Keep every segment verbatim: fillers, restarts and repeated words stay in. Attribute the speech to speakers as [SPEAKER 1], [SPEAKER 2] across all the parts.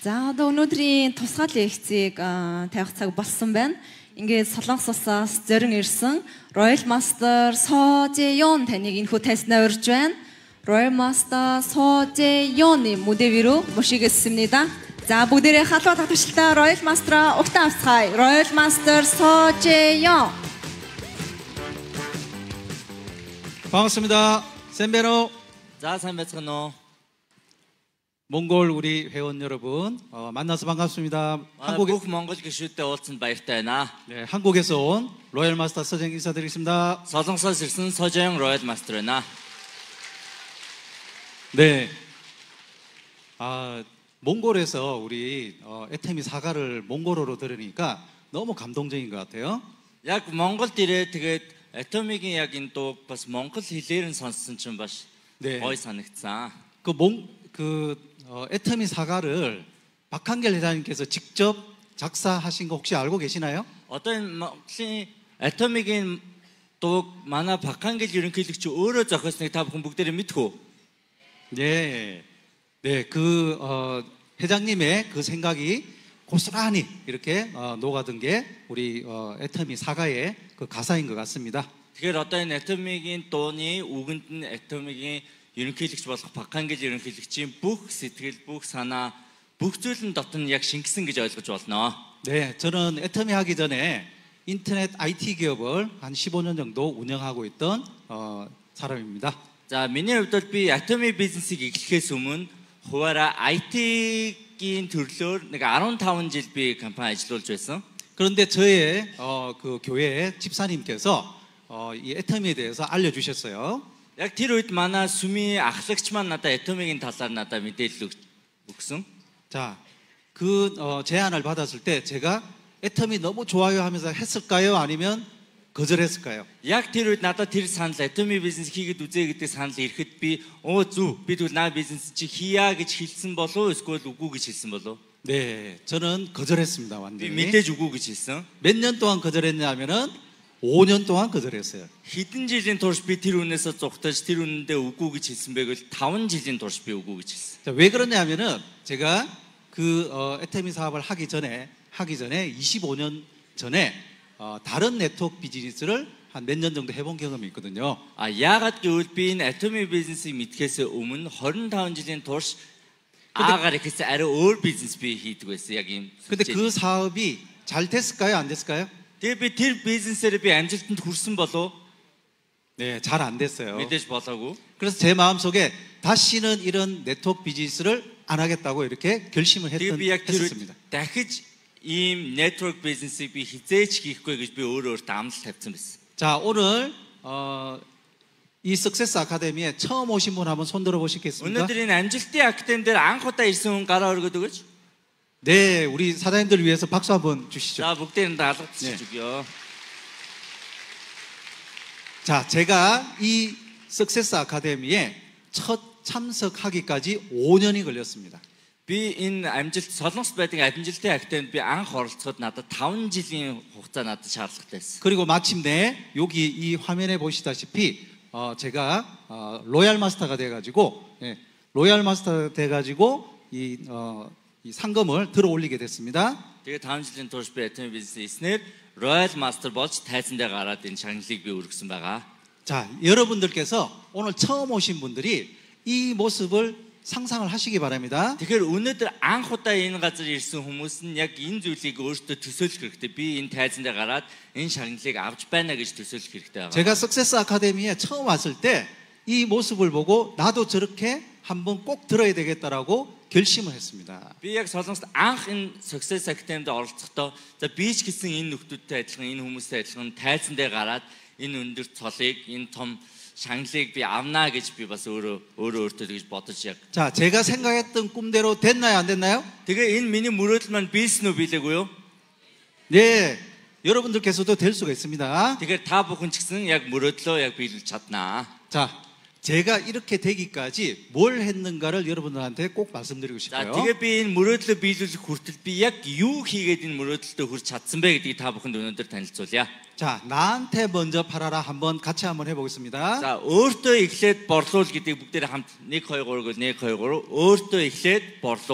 [SPEAKER 1] За одоо өнөөдрийн тусгай лекцийг тавих цаг болсон байна. Ингээд Солонгосоос зорин ирсэн Royal Master Со Жеён таныг энэхүү тайснаа урьж байна. Royal Master Со Жеёны 무대위로 모시겠습니다. 자, 무대를 халуун татварчлалтаа Royal Master угтан авцгаая. Royal Master Со Жеён.
[SPEAKER 2] 반갑습니다. 샌베로.
[SPEAKER 3] 자, 샌베츠노.
[SPEAKER 2] 몽골 우리 회원 여러분 어, 만나서 반갑습니다.
[SPEAKER 3] 한국에 몽골 기슈 때 올슨 바이르다 나.
[SPEAKER 2] 네, 한국에서 온 로얄 마스터 서정 인사드리겠습니다.
[SPEAKER 3] 서정서 실슨 서정 로얄 마스터나.
[SPEAKER 2] 네. 아, 몽골에서 우리 어, 에테미 사가를 몽골어로 들으니까 너무 감동적인 것 같아요.
[SPEAKER 3] 약 몽골 띠레 되게 에토미긴 약인 또 бас 몽골 хэлээрэн сонссон ч юм баш.
[SPEAKER 2] 네.
[SPEAKER 3] гой санагдсан.
[SPEAKER 2] 그 몽 그 어, 에테미 사가를 박한결 회장님께서 직접 작사하신 거 혹시 알고 계시나요?
[SPEAKER 3] 어떤 혹시 에토미긴 또 만화 박한결 ерөнхийлөгч өөрөө зохиосныг та бүхэн бүгдээрээ мэдхүү?
[SPEAKER 2] 네. 네, 그 어, 회장님의 그 생각이 고스란히 이렇게 어, 녹아든 게 우리 어, 에토미 사가의 그 가사인 것 같습니다.
[SPEAKER 3] Тэгэхээр одоо энэ 에토미гийн дууны үгэнд нь 에토미гийн ерөнхийлөгч болох 박한결 ерөнхийлөгчийн бүх сэтгэл, бүх санаа, бүх зүйл нь дотор нь яг шингэсэн гэж ойлгож болно.
[SPEAKER 2] 네, 저는 에토미 하기 전에 인터넷 아이티 기업을 한 십오 년 정도 운영하고 있던 어, 사람입니다.
[SPEAKER 3] За, миний хувьд бол би Atomy бизнесийг эхлэхээс өмнө хуваараа 아이티гийн төрлөөр нэг 십오 жил би компани ажиллуулж байсан.
[SPEAKER 2] 그런데 저의 어, 그 교회 집사님께서 어, 이 에토미에 대해서 알려주셨어요.
[SPEAKER 3] Яг тэр үед манай сүмийн ахлагч маань надад Atomy-гийн талаар надад мэдээлэл өгсөн.
[SPEAKER 2] 자, 그 어, 제안을 받았을 때 제가 에토미 너무 좋아요 하면서 했을까요? 아니면 거절했을까요?
[SPEAKER 3] Яг тэр үед надад тэр санал Atomy бизнес хийгээд үзээ гэдэг санал ирэхэд би оо зү би тэгвэл наа бизнес чи хийя гэж хэлсэн болов уу эсвэл үгүй гэж хэлсэн болов уу?
[SPEAKER 2] 네, 저는 거절했습니다.
[SPEAKER 3] Би
[SPEAKER 2] 완전히.
[SPEAKER 3] мэдээж үгүй гэж хэлсэн.
[SPEAKER 2] 몇 년 동안 거절했냐면은 오 년 동안 거절했어요.
[SPEAKER 3] Хэдэн жилийн турш би тэр үнээсээ зугтаж тэр үнэндээ үгүй гэж хэлсэн байвал таван жилийн турш би үгүй гэж хэлсэн.
[SPEAKER 2] 자, 왜 그러냐면은 제가 그 어, 에토미 사업을 하기 전에 하기 전에 이십오 년 전에 어, 다른 네트워크 비즈니스를 한 몇 년 정도 해본 경험이 있거든요.
[SPEAKER 3] А яагаад гэвэл би энэ Atomy бизнесийг мэдхээс өмнө тwenty-five жилийн турш аагаар ихээс арай өөр бизнес би хийдэг байсан яг юм.
[SPEAKER 2] 근데 그 사업이 잘 됐을까요? 안 됐을까요?
[SPEAKER 3] Тэгээ би тэр бизнесээр би амжилтанд хүрсэн болов?
[SPEAKER 2] 네, 잘 안 됐어요.
[SPEAKER 3] Мэдээж болоогүй.
[SPEAKER 2] 그래서 제 마음속에 다시는 이런 네트워크 비즈니스를 안 하겠다고 이렇게 결심을 했던,
[SPEAKER 3] Тэгээ би яг тэр
[SPEAKER 2] 했었습니다.
[SPEAKER 3] дахиж ийм network бизнесийг би хизээч хийхгүй гэж би өөрөө өөртөө амлалт тавьсан байсан.
[SPEAKER 2] 자, 오늘 어, 이 석세스 아카데미에 처음 오신 분 한번 손 들어 보시겠습니까?
[SPEAKER 3] өнөөдөр энэ амжилтын академи дээр анх удаа ирсэн хүн гараа өргөд өгөөч.
[SPEAKER 2] 네, 우리 사장님들 위해서 박수 한번 주시죠.
[SPEAKER 3] За бүгдээр нь даалгавч
[SPEAKER 2] 네.
[SPEAKER 3] өгөө.
[SPEAKER 2] 자, 제가 이 석세스 아카데미에 첫 참석하기까지 오 년이 걸렸습니다.
[SPEAKER 3] Би энэ амжилт Солонгос байдаг амжилтын академид би анх оролцоход надад five жилийн хугацаа надад шаардлагатай байсан.
[SPEAKER 2] 그리고 마침내 여기 이 화면에 보시다시피 어, 제가 어, 로얄 마스터가 돼가지고 예, 로얄 마스터 돼가지고 이, 어, 이 상금을 들어 올리게 됐습니다.
[SPEAKER 3] Тэгээ five жилийн турш би Atomy бизнес эснэр Royal Master болж тайзандаа гараад энэ шагналыг би өргөсөн байгаа.
[SPEAKER 2] 자, 여러분들께서 오늘 처음 오신 분들이 이 모습을 상상을 하시기 바랍니다.
[SPEAKER 3] Тэгэхээр өнөөдөр анх удаа энэ газар ирсэн хүмүүс нь яг энэ зүйлийг өөртөө төсөөлөх хэрэгтэй. Би энэ тайзандаа гараад энэ шагналыг авч байна гэж төсөөлөх хэрэгтэй байгаа.
[SPEAKER 2] 제가 석세스 아카데미에 처음 왔을 때 이 모습을 보고 나도 저렇게 한번 꼭 들어야 되겠다라고 결심을 했습니다.
[SPEAKER 3] Би яг Солонгост анх энэ Success Academy-д оролцохдоо за би ч гэсэн энэ нөхдүүдтэй адилхан энэ хүмүүстэй адилхан тайзандаа гараад энэ өндөр цолыг энэ том шагналыг би авнаа гэж би бас өөрөө өөрөө өөртөө тэгж бодож яг.
[SPEAKER 2] 자, 제가 생각했던 꿈대로 됐나요, 안 됐나요?
[SPEAKER 3] Тэгээ энэ миний мөрөөдөл маань биелсэн үү биелээгүй юу?
[SPEAKER 2] 네, 여러분들께서도 될 수가 있습니다.
[SPEAKER 3] Тэгэхээр та бүхэн ч гэсэн яг мөрөөдлөө яг биелүүлж чаднаа.
[SPEAKER 2] 자, 제가 이렇게 되기까지 뭘 했는가를 여러분들한테 꼭 말씀드리고
[SPEAKER 3] За
[SPEAKER 2] 싶어요.
[SPEAKER 3] тэгээ би энэ мөрөөдлөө биелүүлэх хүртэл би яг юу хийгээд энэ мөрөөдөлтөд хүрч чадсан бэ гэдгийг та бүхэнд өнөөдөр танилцуулъя.
[SPEAKER 2] 자, 나한테 먼저 팔아라 한번 같이 한번 해보겠습니다.
[SPEAKER 3] За өөртөө эхлээд борлуул гэдгийг бүгдээр хамт one two three гэл one two three өөртөө эхлээд борлуул.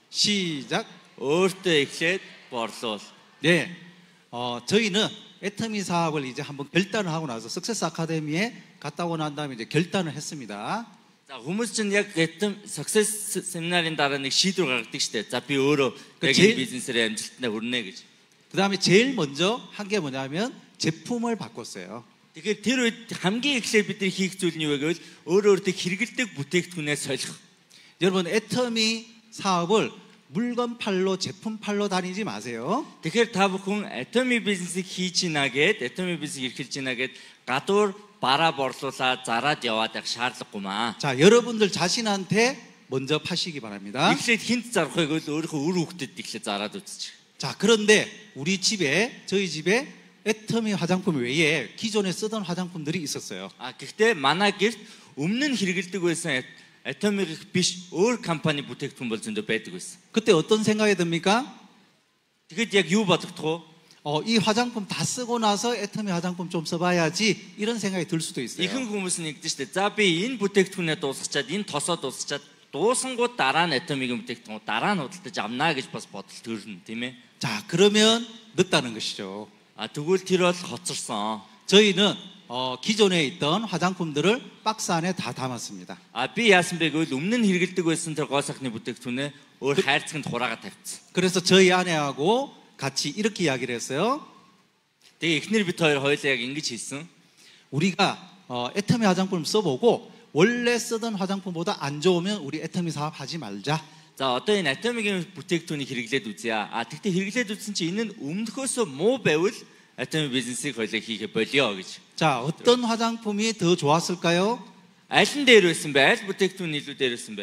[SPEAKER 2] 시작.
[SPEAKER 3] өөртөө эхлээд борлуул.
[SPEAKER 2] 네, 어, 저희는 애터미 사업을 이제 한번 결단을 하고 나서 석세스 아카데미에 갔다 오고 난 다음에 이제 결단을 했습니다.
[SPEAKER 3] За хүмүүс чинь яг гэтэн success семинарын дараа нэг шийдвэр гаргадаг штэ. За би өөрөө
[SPEAKER 2] 그
[SPEAKER 3] яг
[SPEAKER 2] 제일-
[SPEAKER 3] энэ бизнесээр амжилттай хүрнэ гэж.
[SPEAKER 2] 그 다음에 제일 먼저 한 게 뭐냐면 제품을 바꿨어요.
[SPEAKER 3] Тэгэхээр тэр үед хамгийн эхлээд бидний хийх зүйл нь юу вэ гэвэл өөрөө өөртөө хэрэгэлдэг бүтээгдэхүүнээ солих.
[SPEAKER 2] 여러분 애터미 사업을 물건 팔로 제품 팔로 다니지 마세요.
[SPEAKER 3] Тэгэхээр та бүхэн Atomy бизнесийг хийж гинэ гэд, Atomy бизнесийг эрхэлж гинэ гэд гадуур бараа борлуулаад зараад яваад байх шаардлагагүй маа.
[SPEAKER 2] 자, 여러분들 자신한테 먼저 파시기 바랍니다.
[SPEAKER 3] Эхлээд хинт зарах вэ гэвэл өөрийнхөө үр хөвгөдөд эхлээд зараад үзчих.
[SPEAKER 2] 자, 그런데 우리 집에 저희 집에 애터미 화장품 외에 기존에 쓰던 화장품들이 있었어요.
[SPEAKER 3] А гэхдээ манай гэрт өмнө нь хэрэгэлдэг байсан Atomy биш өөр компани бүтээгдэхүүн бол зөндөө байдаг байсан.
[SPEAKER 2] 그때 어떤 생각이 듭니까?
[SPEAKER 3] Тэгэхэд яг юу бодогдох вэ?
[SPEAKER 2] 어, 이 화장품 다 쓰고 나서 애터미 화장품 좀 써봐야지 이런 생각이 들 수도 있어요.
[SPEAKER 3] Ихэнх хүмүүс нь ингэдэж штэ. За би энэ бүтээгдэхүүнээ дуусгачаад энэ тосоо дуусгачаад дуусангууд дараа нь Atomy-гийн бүтээгдэхүүн дараа нь худалдаж авнаа гэж бас бодол төрнө, тийм ээ.
[SPEAKER 2] 자, 그러면 늦다는 것이죠.
[SPEAKER 3] А тэгвэл тэр бол хоцорсон.
[SPEAKER 2] 저희는 어, 기존에 있던 화장품들을 박스 안에 다 담았습니다.
[SPEAKER 3] А би яасан бэ гэвэл өмнө нь хэрэгэлдэг байсан тэр гоо сайхны бүтээгдэхүүнээ өөр хайрцагт хураагаад тавьчихсан.
[SPEAKER 2] 그래서 저희 아내하고 같이 이렇게 이야기를 했어요.
[SPEAKER 3] Тэгээ эхнэр бит хоёр хоёулаа яг ингэж хэлсэн.
[SPEAKER 2] 우리가 어, 애터미 화장품 써보고 원래 쓰던 화장품보다 안 좋으면 우리 애터미 사업 하지 말자.
[SPEAKER 3] За одоо энэ Atomy-гийн бүтээгдэхүүнийг хэрэглээд үзье. А тэгтээ хэрэглээд үзсэн чинь энэ нь өмнөхөөсөө муу байвал Atomy бизнесийг хоёлаа хийхэ болио гэж.
[SPEAKER 2] 자, 어떤 화장품이 더 좋았을까요?
[SPEAKER 3] Аль нь дээр байсан бэ? Аль бүтээгдэхүүн илүү дээр байсан бэ?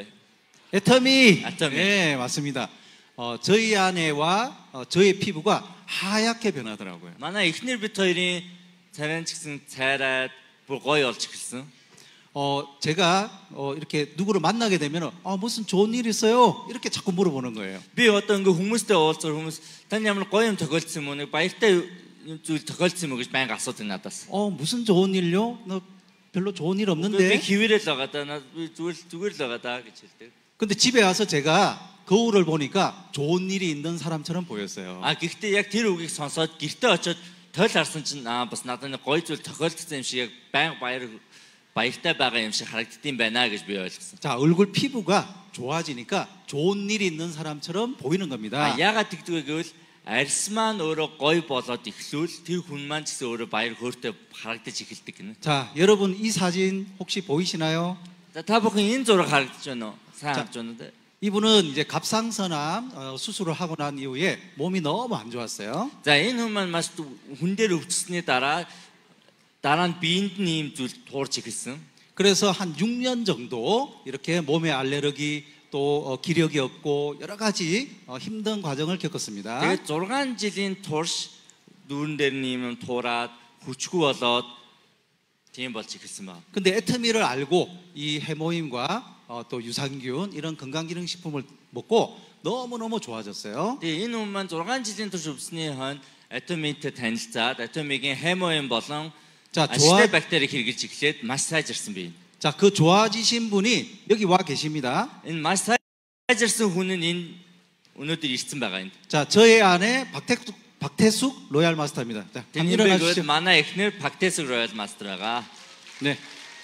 [SPEAKER 2] 애터미.
[SPEAKER 3] 애터미.
[SPEAKER 2] 네, 맞습니다. 어, 저희 아내와 어, 저의 피부가 하얗게 변하더라고요.
[SPEAKER 3] Манай эхнэр бит хоёрын царайн ч гэсэн цайраад бүр гоё болж эхэлсэн.
[SPEAKER 2] 어, 제가 어, 이렇게 누구를 만나게 되면 아, 무슨 좋은 일 있어요? 이렇게 자꾸 물어보는 거예요.
[SPEAKER 3] Би одоо ингээ хүмүүстэй уулзаар хүмүүс тань ямар гоё юм тохиолдсон юм уу? Нэг баяртай юм зүйл тохиолдсон юм уу гэж байнга асуудаг надаас.
[SPEAKER 2] 어, 무슨 좋은 일요? 너 별로 좋은 일
[SPEAKER 3] Би
[SPEAKER 2] 없는데.
[SPEAKER 3] хിവэрэл байгаа даа. Наад би зүгээр зүгээр л байгаа даа гэж хэлдэг.
[SPEAKER 2] 근데 집에 와서 제가 거울을 보니까 좋은 일이 있는 사람처럼 보였어요.
[SPEAKER 3] А гэхдээ яг тэр үгийг сонсоод гэртээ очиод тойл харсан чинь аа бас надад нэг гоё зүйл тохиолдсон юм шиг яг байнга баяр баяртай байгаа юм шиг харагддсан байна гэж би ойлгосон.
[SPEAKER 2] 자, 얼굴 피부가 좋아지니까 좋은 일이 있는 사람처럼 보이는 겁니다.
[SPEAKER 3] А яагаад тэгдэг вэ гэвэл арьс маань өөрөө гоё болоод эхлүүл тэр хүн маань ч гэсэн өөрөө баяр хөөртэй харагдаж эхэлдэг гэнэ.
[SPEAKER 2] 자, 여러분 이 사진 혹시 보이시나요?
[SPEAKER 3] За та бүхэн энэ зураг харагдаж байна уу? Сайн
[SPEAKER 2] За.
[SPEAKER 3] харж байна уу?
[SPEAKER 2] 이분은 이제 갑상선암 어, 수술을 하고 난 이후에 몸이 너무 안 좋았어요.
[SPEAKER 3] За энэ хүн маань маш хүн дээр өвчсөний дараа дараа нь биед нь ийм зүйл туурч эхэлсэн.
[SPEAKER 2] 그래서 한 육 년 정도 이렇게 몸에 알레르기 또 어, 기력이 없고 여러 가지 어, 힘든 과정을 겪었습니다.
[SPEAKER 3] Тэгээд зургаан жилийн турш дүүрэн дээр нь ийм туураад хүчгүй болоод тийм болж эхэлсэн ба.
[SPEAKER 2] 근데 애터미를 알고 이 해모임과 어, 또 유산균 이런 건강기능식품을 먹고 너무너무 좋아졌어요.
[SPEAKER 3] Тэгээ энэ хүн маань зургаан жилийн турш өвсний хойно Atomy-тэй танилцаад Atomy-гийн 해모임 болон
[SPEAKER 2] 자,
[SPEAKER 3] ашигтай
[SPEAKER 2] 좋아,
[SPEAKER 3] бактерийг хэрэглэж эхлээд маш сайжирсан бий.
[SPEAKER 2] 자, 그 좋아지신 분이 여기 와 계십니다.
[SPEAKER 3] Энэ маш сайжирсан хүн нь энэ өнөөдөр ирсэн байгаа юм.
[SPEAKER 2] 자, 저의 아내 박태숙, 박태숙 로얄 마스터입니다. 자, 한번
[SPEAKER 3] Тэний бэгвэл
[SPEAKER 2] 일어나주시죠.
[SPEAKER 3] манай эхнэр Pactesig Royal Master байгаа.
[SPEAKER 2] 네.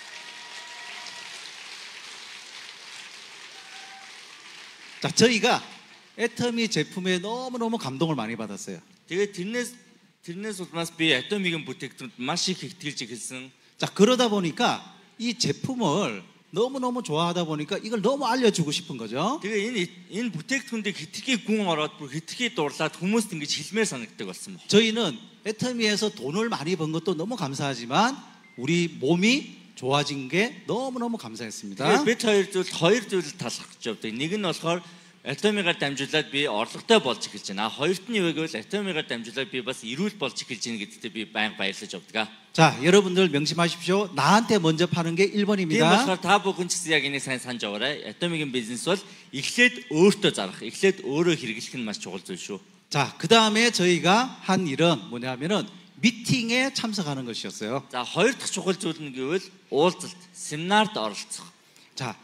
[SPEAKER 2] 자, 저희가 애터미 제품에 너무너무 감동을 많이 받았어요.
[SPEAKER 3] Тэгээд тэрнээс тэрнээс улмаас би Atomy-гийн бүтээгдэхүүнд маш их ихтгэлж эхэлсэн.
[SPEAKER 2] 자, 그러다 보니까 이 제품을 너무너무 좋아하다 보니까 이걸 너무 알려주고 싶은 거죠.
[SPEAKER 3] Тэгээ энэ энэ бүтээгдэхүүндээ хитрхи гүн ороод бүр хитрхи дуурлаад хүмүүст ингэж хэлмээр санагддаг болсон байна.
[SPEAKER 2] 저희는 애터미에서 돈을 많이 번 것도 너무 감사하지만 우리 몸이 좋아진 게 너무너무 감사했습니다.
[SPEAKER 3] Тэгээд бид хоёр зүйл хоёр зүйлд талархаж явдаг. Нэг нь болохоор Atomy-гаар дамжуулаад би орлоготой болж эхэлж байна. Хоёрт нь юу вэ гэвэл Atomy-гаар дамжуулаад би бас эрүүл болж эхэлж байна гэдэгтээ би байнга баярлаж явдаг.
[SPEAKER 2] 자, 여러분들 명심하십시오. 나한테 먼저 파는 게 일
[SPEAKER 3] Тийм
[SPEAKER 2] 번입니다.
[SPEAKER 3] болохоор та бүхэн ч гэсэн яг энийг сайн санаж аваарай. Atomy-гийн бизнес бол эхлээд өөртөө зарах, эхлээд өөрөө хэрэглэх нь маш чухал зүйл шүү.
[SPEAKER 2] 자, 그 다음에 저희가 한 일은 뭐냐면은 미팅에 참석하는 것이었어요.
[SPEAKER 3] За хоёр дахь чухал зүйл нь гэвэл уулзалт, семинарт оролцох.
[SPEAKER 2] 자,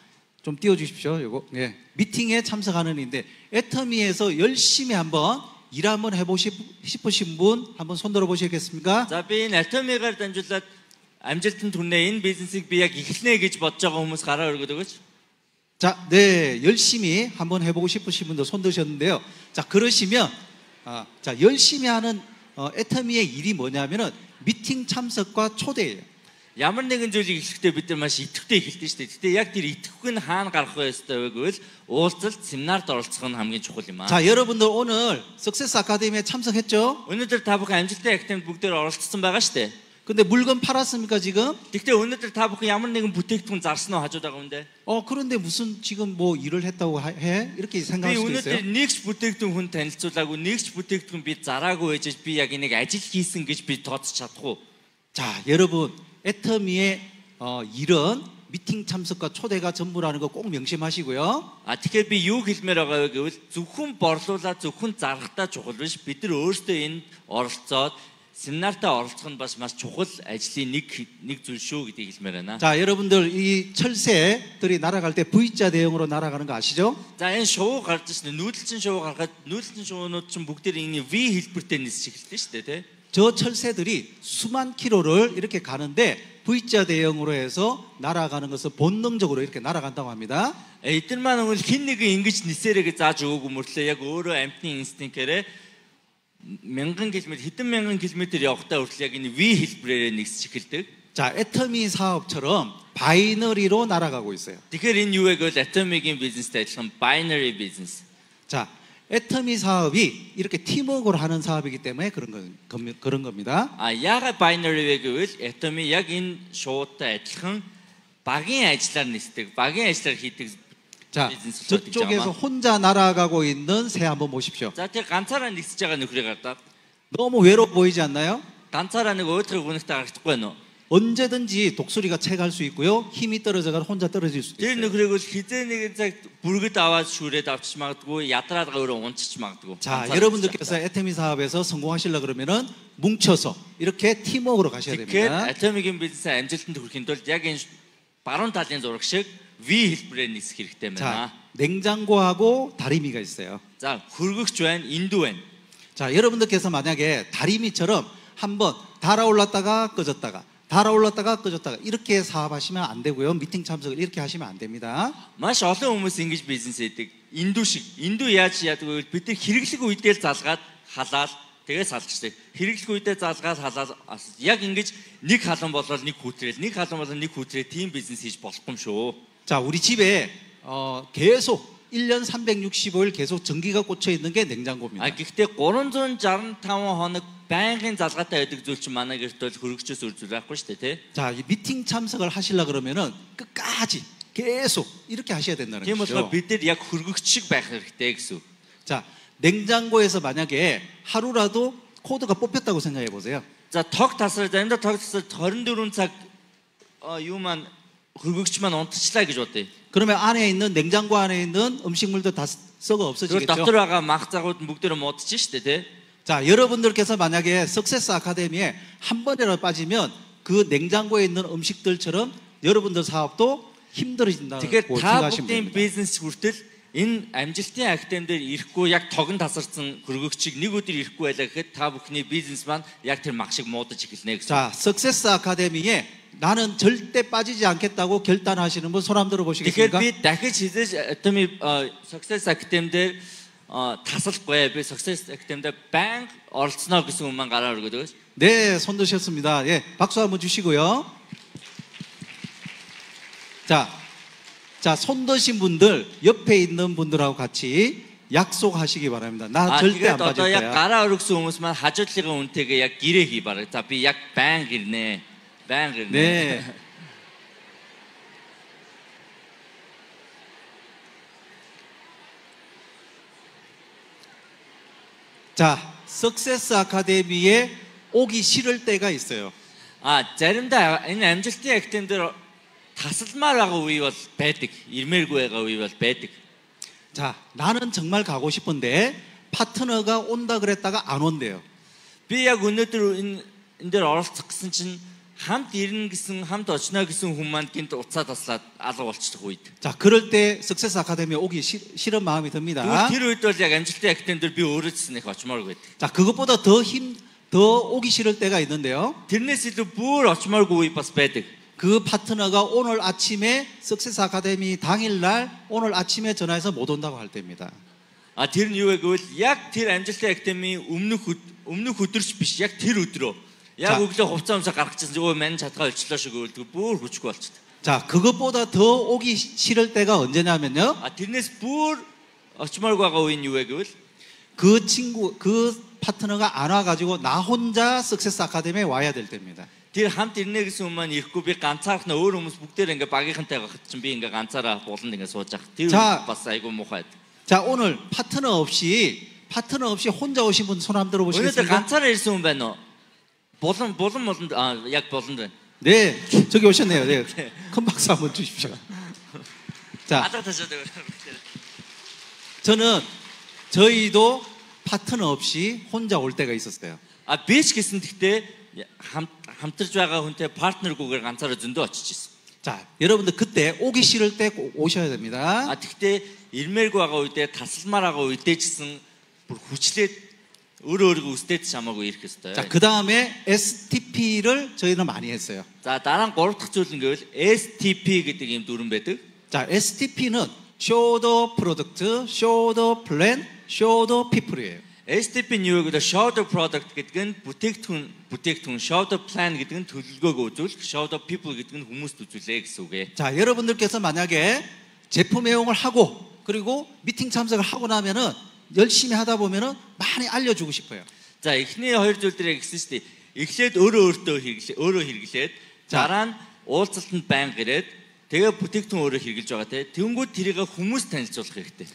[SPEAKER 2] 좀 띄워주십시오. 요거. 네. 미팅에 참석하는 인데 애터미에서 열심히 한번 일 한번 해보고 싶으신 분 한번 손 들어 보시겠습니까?
[SPEAKER 3] За би энэ Atomy-гаар дамжуулаад амжилтанд хүрнэ. Энэ бизнесийг би яг эхлэнэ гэж бодож байгаа хүмүүс гараа өргөдөг гэж.
[SPEAKER 2] 자, 네, 열심히 한번 해보고 싶으신 분도 손 드셨는데요. 자, 그러시면 아, 자 열심히 하는 어, 애터미의 일이 뭐냐면은 미팅 참석과 초대예요.
[SPEAKER 3] Ямар нэгэн зүйлийг эхлэхдээ бид нар маш идэвхтэй эхэлдэг шүү дээ. Гэтэ яг тэр идэвхийг нь хаана гарах вэ гэвэл уулзалт, семинарт оролцох нь хамгийн чухал юм аа.
[SPEAKER 2] 자, 여러분들 오늘 석세스 아카데미에 참석했죠?
[SPEAKER 3] Өнөөдөр та бүхэн амжилттай актемд бүгдээр оролцсон байгаа шүү дээ.
[SPEAKER 2] 근데 물건 팔았습니까 지금?
[SPEAKER 3] Гэхдээ өнөөдөр та бүхэн ямар нэгэн бүтээгдэхүүн зарсан уу хажууд байгаа юм дээ.
[SPEAKER 2] 어, 그런데 무슨 지금 뭐 일을 했다고 하- 해? 이렇게 생각할
[SPEAKER 3] Би
[SPEAKER 2] 수도
[SPEAKER 3] өнөөдөр
[SPEAKER 2] 있어요.
[SPEAKER 3] нэгч бүтээгдэхүүн танилцуулаагүй, нэгч бүтээгдэхүүн би зараагүй гэж би яг энийг ажил хийсэн гэж би тооцож чадахгүй.
[SPEAKER 2] 자, 여러분 애터미의 어, 일은 미팅 참석과 초대가 전부라는 거 꼭 명심하시고요.
[SPEAKER 3] А тэгэхээр би юу хэлмээр байгаа вэ гэвэл зөвхөн борлуулаад зөвхөн зарахтаа чухал биш. Бид нар өөрсдөө энд оролцоод семинартаа оролцох нь бас маш чухал ажлын нэг нэг зүйл шүү гэдгийг хэлмээр байна.
[SPEAKER 2] 자, 여러분들 이 철새들이 날아갈 때 V자 대형으로 날아가는 거 아시죠?
[SPEAKER 3] За энэ шувуу гарч ирсэн. Нүүдэлчин шувуу гаргаад нүүдэлчин шувуунууд чинь бүгд энэ V хэлбэртэй нисэж эхэлдэг шүү дээ, тий?
[SPEAKER 2] 저 철새들이 수만 킬로를 이렇게 가는데 V자 대형으로 해서 날아가는 것을 본능적으로 이렇게 날아간다고 합니다.
[SPEAKER 3] Эдгээр маань бол хин нэгэн ингэж нисээрэ гэж зааж өгөөгүй мөрлөө яг өөрөө амтны инстинктээр мянган километр хэдэн мянган километр явахтаа хүртэл яг энэ V хэлбэрээр нисэж эхэлдэг.
[SPEAKER 2] 자, 애터미 사업처럼 바이너리로 날아가고 있어요.
[SPEAKER 3] Тэгэхээр энэ юу вэ гэвэл Atomy-гийн бизнестэй адилхан binary business.
[SPEAKER 2] 자, 애터미 사업이 이렇게 팀워크를 하는 사업이기 때문에 그런 거, 그런 겁니다.
[SPEAKER 3] А яагаад binary вэ гэвэл Atomy яг энэ шуудтай адилхан багийн ажиллаар нисдэг, багийн ажиллаар хийдэг
[SPEAKER 2] 자,
[SPEAKER 3] бизнес
[SPEAKER 2] 저쪽에서 혼자 날아가고 있는 새 한번 보십시오.
[SPEAKER 3] За тэр ганцаараа нисэж байгаа нөхрийг хардаад
[SPEAKER 2] 너무 외로워 보이지 않나요?
[SPEAKER 3] ганцаараа нэг өөдрөг гүнхтэй харагдахгүй байна уу?
[SPEAKER 2] 언제든지 독수리가 채갈 수 있고요. 힘이 떨어져가 혼자 떨어질 수도
[SPEAKER 3] Тэр
[SPEAKER 2] 있어요.
[SPEAKER 3] нөхрийг бол хизээ нэгэн цагт бүргэд аваад шүүрээд авчиж магадгүй, ядраад өөрөө унчиж магадгүй.
[SPEAKER 2] 자,
[SPEAKER 3] ганцаараа
[SPEAKER 2] 여러분들께서 애터미 사업에서 성공하시려 그러면은 뭉쳐서 이렇게 팀워크로 가셔야
[SPEAKER 3] Тэгэхээр
[SPEAKER 2] 됩니다.
[SPEAKER 3] Atomy-гийн бизнесээ амжилтанд хүрэхин тулд яг энэ баруун талын зураг шиг V хэлбэрээр нисэх хэрэгтэй байна.
[SPEAKER 2] 자, 냉장고하고 다리미가 있어요.
[SPEAKER 3] За, хөргөгч байна, инду байна.
[SPEAKER 2] 자, 여러분들께서 만약에 다리미처럼 한번 달아올랐다가 꺼졌다가 달아올랐다가 꺼졌다가 이렇게 사업하시면 안 되고요. 미팅 참석을 이렇게 하시면 안 됩니다.
[SPEAKER 3] Маш олон хүмүүс ингэж бизнес хийдэг. Инду шиг. Инду яаж яадаг вэ? Бид нар хэрэглэх үедээ л залгаад халаад тэгээ салчдаг. Хэрэглэх үедээ залгаад халаад яг ингэж нэг халан болол нэг хүүтрэл, нэг халан болол нэг хүүтрэл тийм бизнес хийж болохгүй юм шүү.
[SPEAKER 2] 자, 우리 집에 어, 계속 일 년 삼백육십오 일 계속 전기가 꽂혀 있는 게 냉장고입니다.
[SPEAKER 3] А гэхдээ 삼백육십오 хоног байнгын залгаатай байдаг зүйл чинь манай гэрт бол хөргөчөөс үр зүйл байхгүй шүү дээ, тий?
[SPEAKER 2] 자, 이 미팅 참석을 하시려 그러면은 끝까지 계속 이렇게 하셔야 된다는
[SPEAKER 3] Тийм болохоор
[SPEAKER 2] 거죠.
[SPEAKER 3] бид нар яг хөргөгч шиг байх хэрэгтэй гэсэн.
[SPEAKER 2] 자, 냉장고에서 만약에 하루라도 코드가 뽑혔다고 생각해 보세요.
[SPEAKER 3] За тог тасрал, заримдаа тог тасрал двадцать 사 цаг юу маань хөргөгч маань унтчихлаа гэж бодъё.
[SPEAKER 2] 그러면 안에 있는 냉장고 안에 있는 음식물도 다 썩어
[SPEAKER 3] 그리고
[SPEAKER 2] 없어지겠죠.
[SPEAKER 3] дотор байгаа мах загууд бүгдээрээ муудчих шүү дээ, тий?
[SPEAKER 2] 자, 여러분들께서 만약에 석세스 아카데미에 한 번이라도 빠지면 그 냉장고에 있는 음식들처럼 여러분들 사업도 힘들어진다고
[SPEAKER 3] Тэгэхээр та
[SPEAKER 2] 생각하시면
[SPEAKER 3] бүхэн
[SPEAKER 2] 됩니다.
[SPEAKER 3] бизнес хүртэл энэ амжилтын актем дээр ирэхгүй яг тогн тасарсан хөргөгчийг нэг өдөр ирэхгүй байлаа гэхэд та бүхний бизнес маань яг тэр мах шиг муудаж эхэлнэ гэсэн.
[SPEAKER 2] 자, 석세스 아카데미에 나는 절대 빠지지 않겠다고 결단하시는 분 손 한번 들어
[SPEAKER 3] Тэгэхээр
[SPEAKER 2] 보시겠습니까?
[SPEAKER 3] би дахиж хийж Atomy success актем дээр тасалгүй би success актем дээр банк оролцсноо гэсэн юм гараа өргөдөг.
[SPEAKER 2] 네, 손 드셨습니다. 예, 박수 한번 주시고요. 자, 자, 손 드신 분들 옆에 있는 분들하고 같이 약속하시기 바랍니다. 나
[SPEAKER 3] А
[SPEAKER 2] 절대 안
[SPEAKER 3] тэгээд
[SPEAKER 2] 빠질
[SPEAKER 3] одоо яг
[SPEAKER 2] 거야.
[SPEAKER 3] гараа өргөсөн хүмүүс маань хажуудлынхаа үнтэйгээ яг гэрээ хий бараг. За би яг банк ирнэ. Банк ирнэ.
[SPEAKER 2] 네. 자, 석세스 아카데미에 오기 싫을 때가 있어요.
[SPEAKER 3] А заримдаа энэ амжилтын актем дээр тасалмаар байгаа үе бол байдаг. Ирмээргүй байгаа үе бол байдаг.
[SPEAKER 2] 자, 나는 정말 가고 싶은데 파트너가 온다 그랬다가 안 온대요.
[SPEAKER 3] Би яг өнөөдөр энэ энэ дээр оролцох гэсэн чинь хамт ирнэ гэсэн хамт очно гэсэн хүн маань гинт уцаа таслаад алга болчихдог үед.
[SPEAKER 2] 자, 그럴 때 석세스 아카데미에 오기 싫, 싫은 마음이 듭니다.
[SPEAKER 3] Тэгвэл тэр үед бол яг амжилттай академид би өөрөө ч нэг очмооргүй байдаг.
[SPEAKER 2] 자, 그것보다 더 힘, 더 오기 싫을 때가 있는데요.
[SPEAKER 3] Тэрнээс илүү бүр очмооргүй үе бас байдаг.
[SPEAKER 2] 그 파트너가 오늘 아침에 석세스 아카데미 당일날 오늘 아침에 전화해서 못 온다고 할 때입니다.
[SPEAKER 3] А тэр нь юу вэ гэвэл яг тэр амжилттай академи өмнөх өмнөх өдөрч биш яг тэр өдрөө яг өглөө хувцас өмсө гаргачихсан. Өө мань чадгаа олчлоо шиг өлдөг бүр хүчгүй болчихсон.
[SPEAKER 2] 자, 그것보다 더 오기 싫을 때가 언제냐면요.
[SPEAKER 3] А тэрнээс бүр очмооргүй байгаа үе нь юу вэ гэвэл
[SPEAKER 2] 그 친구, 그 파트너가 안 와가지고 나 혼자 석세스 아카데미에 와야 될 때입니다.
[SPEAKER 3] тэр хамт ирнэ гэсэн хүн маань ирэхгүй би ганцаархна өөр хүмүүс бүгдээр ингээ багийнхантай гахад чинь би ингээ ганцаараа болонд ингээ сууж байгаа. Тэр бас айгүй муухай.
[SPEAKER 2] 자, 오늘 파트너 없이 파트너 없이 혼자 오신 분 손 한번
[SPEAKER 3] 오늘
[SPEAKER 2] 들어보시겠습니까?
[SPEAKER 3] ганцаараа ирсэн хүн байна уу? Болон болон болон а яг болонд байна.
[SPEAKER 2] 네, 저기 오셨네요. 네, 큰 박수 한번 주십시오. 자,
[SPEAKER 3] 아까 다시
[SPEAKER 2] 저는 저희도 파트너 없이 혼자 올 때가 있었어요.
[SPEAKER 3] 아 비치 гэсэн тэгтээ хамт хамтарч байгаа хүнтэй партнергүйгээр ганцаараа зөндөө очиж ирсэн.
[SPEAKER 2] 자, 여러분들 그때 오기 싫을 때 꼭 오셔야 됩니다.
[SPEAKER 3] А тэгтээ ирмээргүй байгаа үедээ тасалмаар байгаа үедээ ч гэсэн бүр хүчлээд өөрөө өөрийгөө үсдээд чамаагүй ирэх ёстой.
[SPEAKER 2] 자, 그 다음에 에스티피를 저희는 많이 했어요.
[SPEAKER 3] За дараа нь гурав дахь зүйл нь гэвэл эс ти пи гэдэг юм дүрэн байдаг.
[SPEAKER 2] 자, 에스티피는 Show the product, show the plan, show the people이에요.
[SPEAKER 3] эс ти пи нь юу гэдэг show the product гэдэг нь бүтээгдэхүүн бүтээгдэхүүн show the plan гэдэг нь төлөвлөгөөг үзүүлэх, show the people гэдэг нь хүмүүст үзүүлээ гэсэн үг ээ.
[SPEAKER 2] 자, 여러분들께서 만약에 제품 애용을 하고 그리고 미팅 참석을 하고 나면은 열심히 하다 보면은 많이 알려주고 싶어요.
[SPEAKER 3] За эхний хоёр зүйл дээр гэсэн шүү дээ. Эхлээд өөрөө өөртөө хэрэглээ, өөрөө хэрэглээд дараа нь уулзалтанд байнга ирээд тэгээ бүтээгдэхүүн өөрөө хэрэглэж байгаа те. Тэнгүүд тэрийг хүмүүст танилцуулах хэрэгтэй.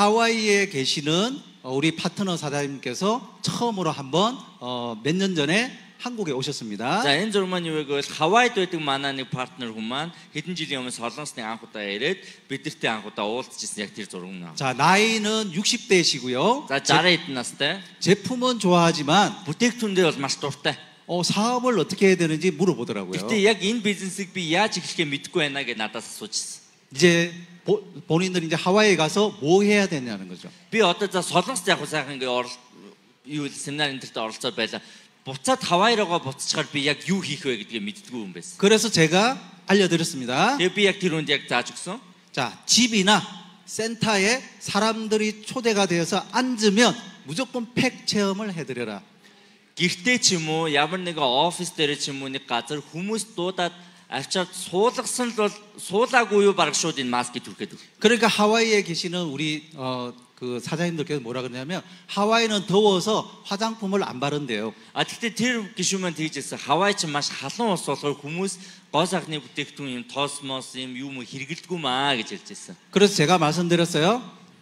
[SPEAKER 2] 하와이에 계시는 우리 파트너 사장님께서 처음으로 한번 어, 몇 년 전에 한국에 오셨습니다.
[SPEAKER 3] За энэ зураг маань юу вэ гэвэл Хавайд байдаг манай нэг партнер хүн маань хэдэн жилийн өмнө Солонгосны анх удаа ирээд бидэртэй анх удаа уулзчихсан яг тэр зураг нь.
[SPEAKER 2] 자, 나이는 육십 대시고요.
[SPEAKER 3] За сαρсан хэдэн настай.
[SPEAKER 2] 제품은 좋아하지만
[SPEAKER 3] бүтээгдэхүүндээ бол маш дуртай.
[SPEAKER 2] 어, 사업을 어떻게 해야 되는지 물어보더라고요.
[SPEAKER 3] Гэтэ яг энэ бизнесийг би яаж эхлэхээ мэдэхгүй байна гэж надаас асуучихсан.
[SPEAKER 2] 이제 보, 본인들이 이제 하와이에 가서 뭐 해야 되냐는 거죠.
[SPEAKER 3] Би одоо за Солонгост яг сайхан ингээ орол юу семинар энэ төрт оролцоод байлаа. 부착 하와이라고 부착할 비 약 유희회 그게 믿고 온 베스.
[SPEAKER 2] 그래서 제가 알려드렸습니다.
[SPEAKER 3] 대비약 뒤로는 약 자죽성.
[SPEAKER 2] 자, 집이나 센터에 사람들이 초대가 되어서 앉으면 무조건 팩 체험을 해드려라.
[SPEAKER 3] гэртээ ч юм уу ямар нэг офис дээр ч юм уу нэг газар хүмүүс дуудаад авчаад суулгасан л бол суулаагүй юу бараг шууд энэ маскыг түрхээд.
[SPEAKER 2] 그러니까 하와이에 계시는 우리 어, 그 사장님들께서 뭐라 그러냐면 하와이는 더워서 화장품을 안 바른대요.
[SPEAKER 3] А тэгтээ тэр гишүүн маань тэгжсэн. Хавай ч маш халуун ус болохоор хүмүүс гоо сайхны бүтээгдэхүүн юм тоосмос юм юм хэрэгэлдэггүй маа гэж хэлжсэн.
[SPEAKER 2] 그래서 제가 말씀드렸어요.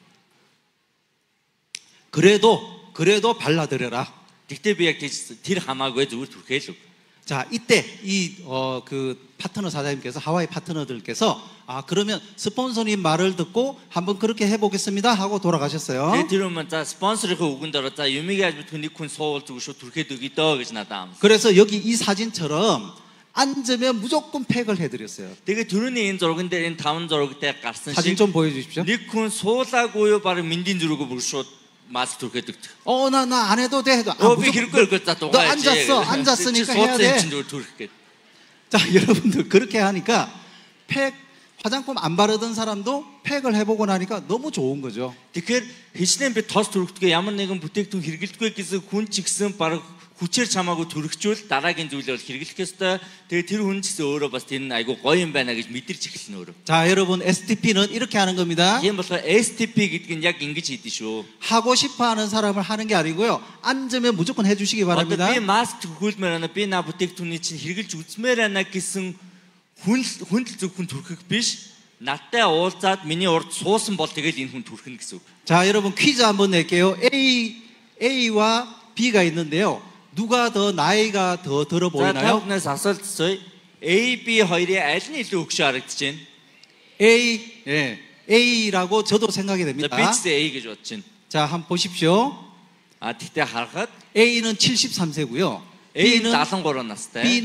[SPEAKER 2] 그래도 그래도 발라드려라.
[SPEAKER 3] тэгтээ би яг тэгжсэн. Тэр хамаагүй зүгээр түрхээ л.
[SPEAKER 2] 자, 이때 이 어 그 파트너 사장님께서 하와이 파트너들께서 아 그러면 스폰서님 말을 듣고 한번 그렇게 해보겠습니다 하고 돌아가셨어요.
[SPEAKER 3] Тэгээ тэр юм за спонсорын үгэнд ороо за юмыг яаж мэдэх нэг хүн суувал зүг шүү түрхээд өгье дөө гэж надад амс.
[SPEAKER 2] 그래서 여기 이 사진처럼 앉으면 무조건 팩을 해드렸어요.
[SPEAKER 3] Тэгээ түрүүний энэ зурган дээр энэ таван зурагтай гарсан
[SPEAKER 2] 사진
[SPEAKER 3] шиг
[SPEAKER 2] 좀 보여주십시오.
[SPEAKER 3] нэг хүн суулаагүй юу баг мэндийн зүрхөө бүр шууд маск түрхээд өгдөг.
[SPEAKER 2] 어, 나 나 안 해도 돼. 아,
[SPEAKER 3] 어, 비 хэрэггүй 이거 자
[SPEAKER 2] 너
[SPEAKER 3] 동아야지.
[SPEAKER 2] 앉았어, 앉았으니까 해야 돼.
[SPEAKER 3] 돼.
[SPEAKER 2] 자, 여러분들 그렇게 하니까 팩 화장품 안 바르던 사람도 팩을 해보고 나니까 너무 좋은 거죠.
[SPEAKER 3] Тэгэхээр хичнээн би тос түрхдэгэ ямар нэгэн бүтээгдэхүүн хэрэглэдэггүй гэсэн хүн ч гэсэн баг хүчээр чамаагүй түрхчүүл дараагийн зүйлээ бол хэрэглэх ёстой. Тэгээ тэр хүн ч гэсэн өөрөө бас тэр нь айгу гоё юм байна гэж мэдэрч эхэлнэ өөрөө.
[SPEAKER 2] 자, 여러분 에스티피는 이렇게 하는 겁니다.
[SPEAKER 3] Тийм болохоор эс ти пи гэдэг нь яг ингэж хийдэж шүү.
[SPEAKER 2] 하고 싶어하는 사람을 하는 게 아니고요. 앉으면 무조건 해주시기
[SPEAKER 3] Одоо
[SPEAKER 2] 바랍니다.
[SPEAKER 3] би маск төгөөлмөр байна. Би на бүтээгдэхүүний чинь хэрэглэж үзмээр байна гэсэн хүн хүн л зөвхөн түрхэх биш. Надтай уулзаад миний урд суусан бол тэгэл энэ хүн түрхнэ гэсэн үг.
[SPEAKER 2] 자, 여러분 퀴즈 한번 낼게요. A A와 B가 있는데요. 누가 더 나이가 더 들어
[SPEAKER 3] За
[SPEAKER 2] 보이나요?
[SPEAKER 3] тавнаас асуулт асууя. A, B хоёрын аль нь илүү өгшөө харагдаж байна?
[SPEAKER 2] A, 예, A라고 저도 생각이
[SPEAKER 3] За
[SPEAKER 2] 됩니다.
[SPEAKER 3] би ч гэсэн A гэж бодож байна.
[SPEAKER 2] 자, 한번 보십시오.
[SPEAKER 3] А тэгтээ харахад
[SPEAKER 2] A는 칠십삼 세고요.
[SPEAKER 3] A-는
[SPEAKER 2] B는
[SPEAKER 3] 칠십삼 настай.
[SPEAKER 2] B는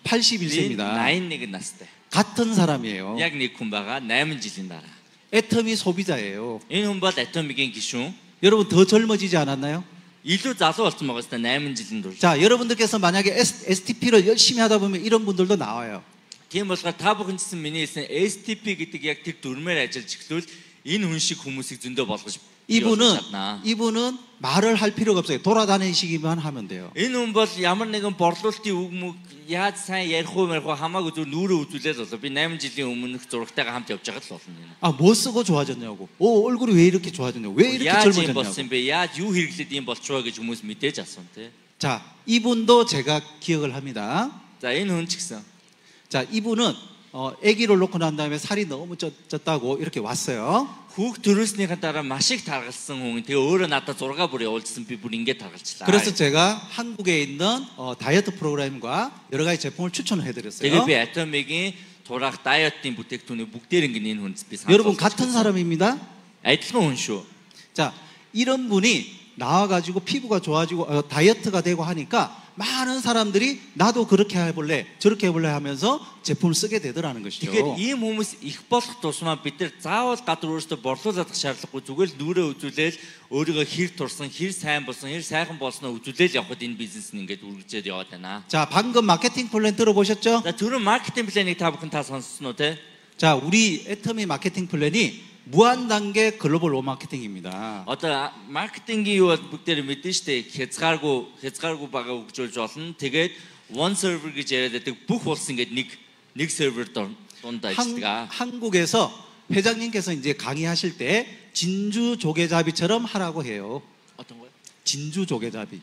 [SPEAKER 2] 팔십일
[SPEAKER 3] Би
[SPEAKER 2] 세입니다.
[SPEAKER 3] ninety-one настай.
[SPEAKER 2] 같은 사람이에요.
[SPEAKER 3] Яг нэг хүн байгаа eight жилийн дараа.
[SPEAKER 2] 애터미 소비자예요.
[SPEAKER 3] Энэ хүн бол Atomic-ийн гишүүн.
[SPEAKER 2] 여러분 더 젊어지지 않았나요?
[SPEAKER 3] илүү залуу болсон байгаа хэвээр eight жилийн турш.
[SPEAKER 2] 자, 여러분들께서 만약에 에스티피를 열심히 하다 보면 이런 분들도 나와요.
[SPEAKER 3] Тийм болохоор та бүхэн ч гэсэн миний хэлсэн эс ти пи гэдэг яг тэр дүрмээр ажиллаж эхлүүл энэ хүн шиг хүмүүсийг зөндөө болгож
[SPEAKER 2] 이분은 이분은 말을 할 필요가 없어요. 돌아다니시기만 하면 돼요.
[SPEAKER 3] Энэ хүн бол ямар нэгэн борлуулалтын үг мүг яаж сайн ярих уу мэрх уу хамаагүй зөв нүрээ үзүүлээд болоо. Би eight жилийн өмнөх зурагтайгаа хамт явж байгаа л болно.
[SPEAKER 2] 아, 뭐 쓰고 좋아졌냐고. 오, 얼굴이 왜 이렇게 좋아졌냐고. 왜 이렇게
[SPEAKER 3] яаж юм болсон
[SPEAKER 2] 젊어졌냐고.
[SPEAKER 3] бэ? Яаж юу хэрэглээд ийм болчихвоо гэж хүмүүс мэдээж асуув те.
[SPEAKER 2] 자, 이분도 제가 기억을 합니다.
[SPEAKER 3] За энэ хүн ч гэсэн
[SPEAKER 2] 자, 이분은 어, 아기를 놓고 난 다음에 살이 너무 쪘, 쪘다고 이렇게 왔어요.
[SPEAKER 3] хүүхд төрөөснийхаа дараа маш их таргалсан хүн. Тэгээ өөрөө надад зураг бүр явуулсан би бүр ингэж таргалчлаа.
[SPEAKER 2] 그래서 제가 한국에 있는 어, 다이어트 프로그램과 여러 가지 제품을 추천을 해드렸어요.
[SPEAKER 3] Тэгээ би Atomic-ийн турах 다이어트ийн бүтээгдэхүүний бүгдээр ингэ энэ хүн би санал.
[SPEAKER 2] 여러분 같은 사람입니다.
[SPEAKER 3] адилхан хүн шүү.
[SPEAKER 2] 자, 이런 분이 나와가지고 피부가 좋아지고 어, 다이어트가 되고 하니까 많은 사람들이 나도 그렇게 해볼래 저렇게 해볼래 하면서 제품을 쓰게 되더라는 것이죠.
[SPEAKER 3] Тэгэхээр ийм хүмүүс их болох тусмаа бид нар заавал гадар өөрөөсөө борлуулах шаардлагагүй зүгээр л нүрээ үзүүлээл өөрийгөө хэр турсан, хэр сайн болсон, хэр сайхан болсноо үзүүлээл явхад энэ бизнес нь ингээд үргэлжлээд яваад байна.
[SPEAKER 2] 자, 방금 마케팅 플랜 들어보셨죠?
[SPEAKER 3] За түрүүн маркетинг планийг та бүхэн та сонссон уу те?
[SPEAKER 2] 자, 우리 애터미 마케팅 플랜이 무한 단계 글로벌 로마케팅입니다.
[SPEAKER 3] Одоо маркетингийн юу бол бүгдээр мэдэн штэ хязгааргүй хязгааргүй бага өгжүүлж болно. Тэгээд one server гэж яриад байдаг бүх улс ингээд нэг нэг сервер дунд ажилладаг.
[SPEAKER 2] 한국에서 회장님께서 이제 강의하실 때 진주 조개잡이처럼 하라고 해요.
[SPEAKER 3] 어떤 거요?
[SPEAKER 2] 진주 조개잡이.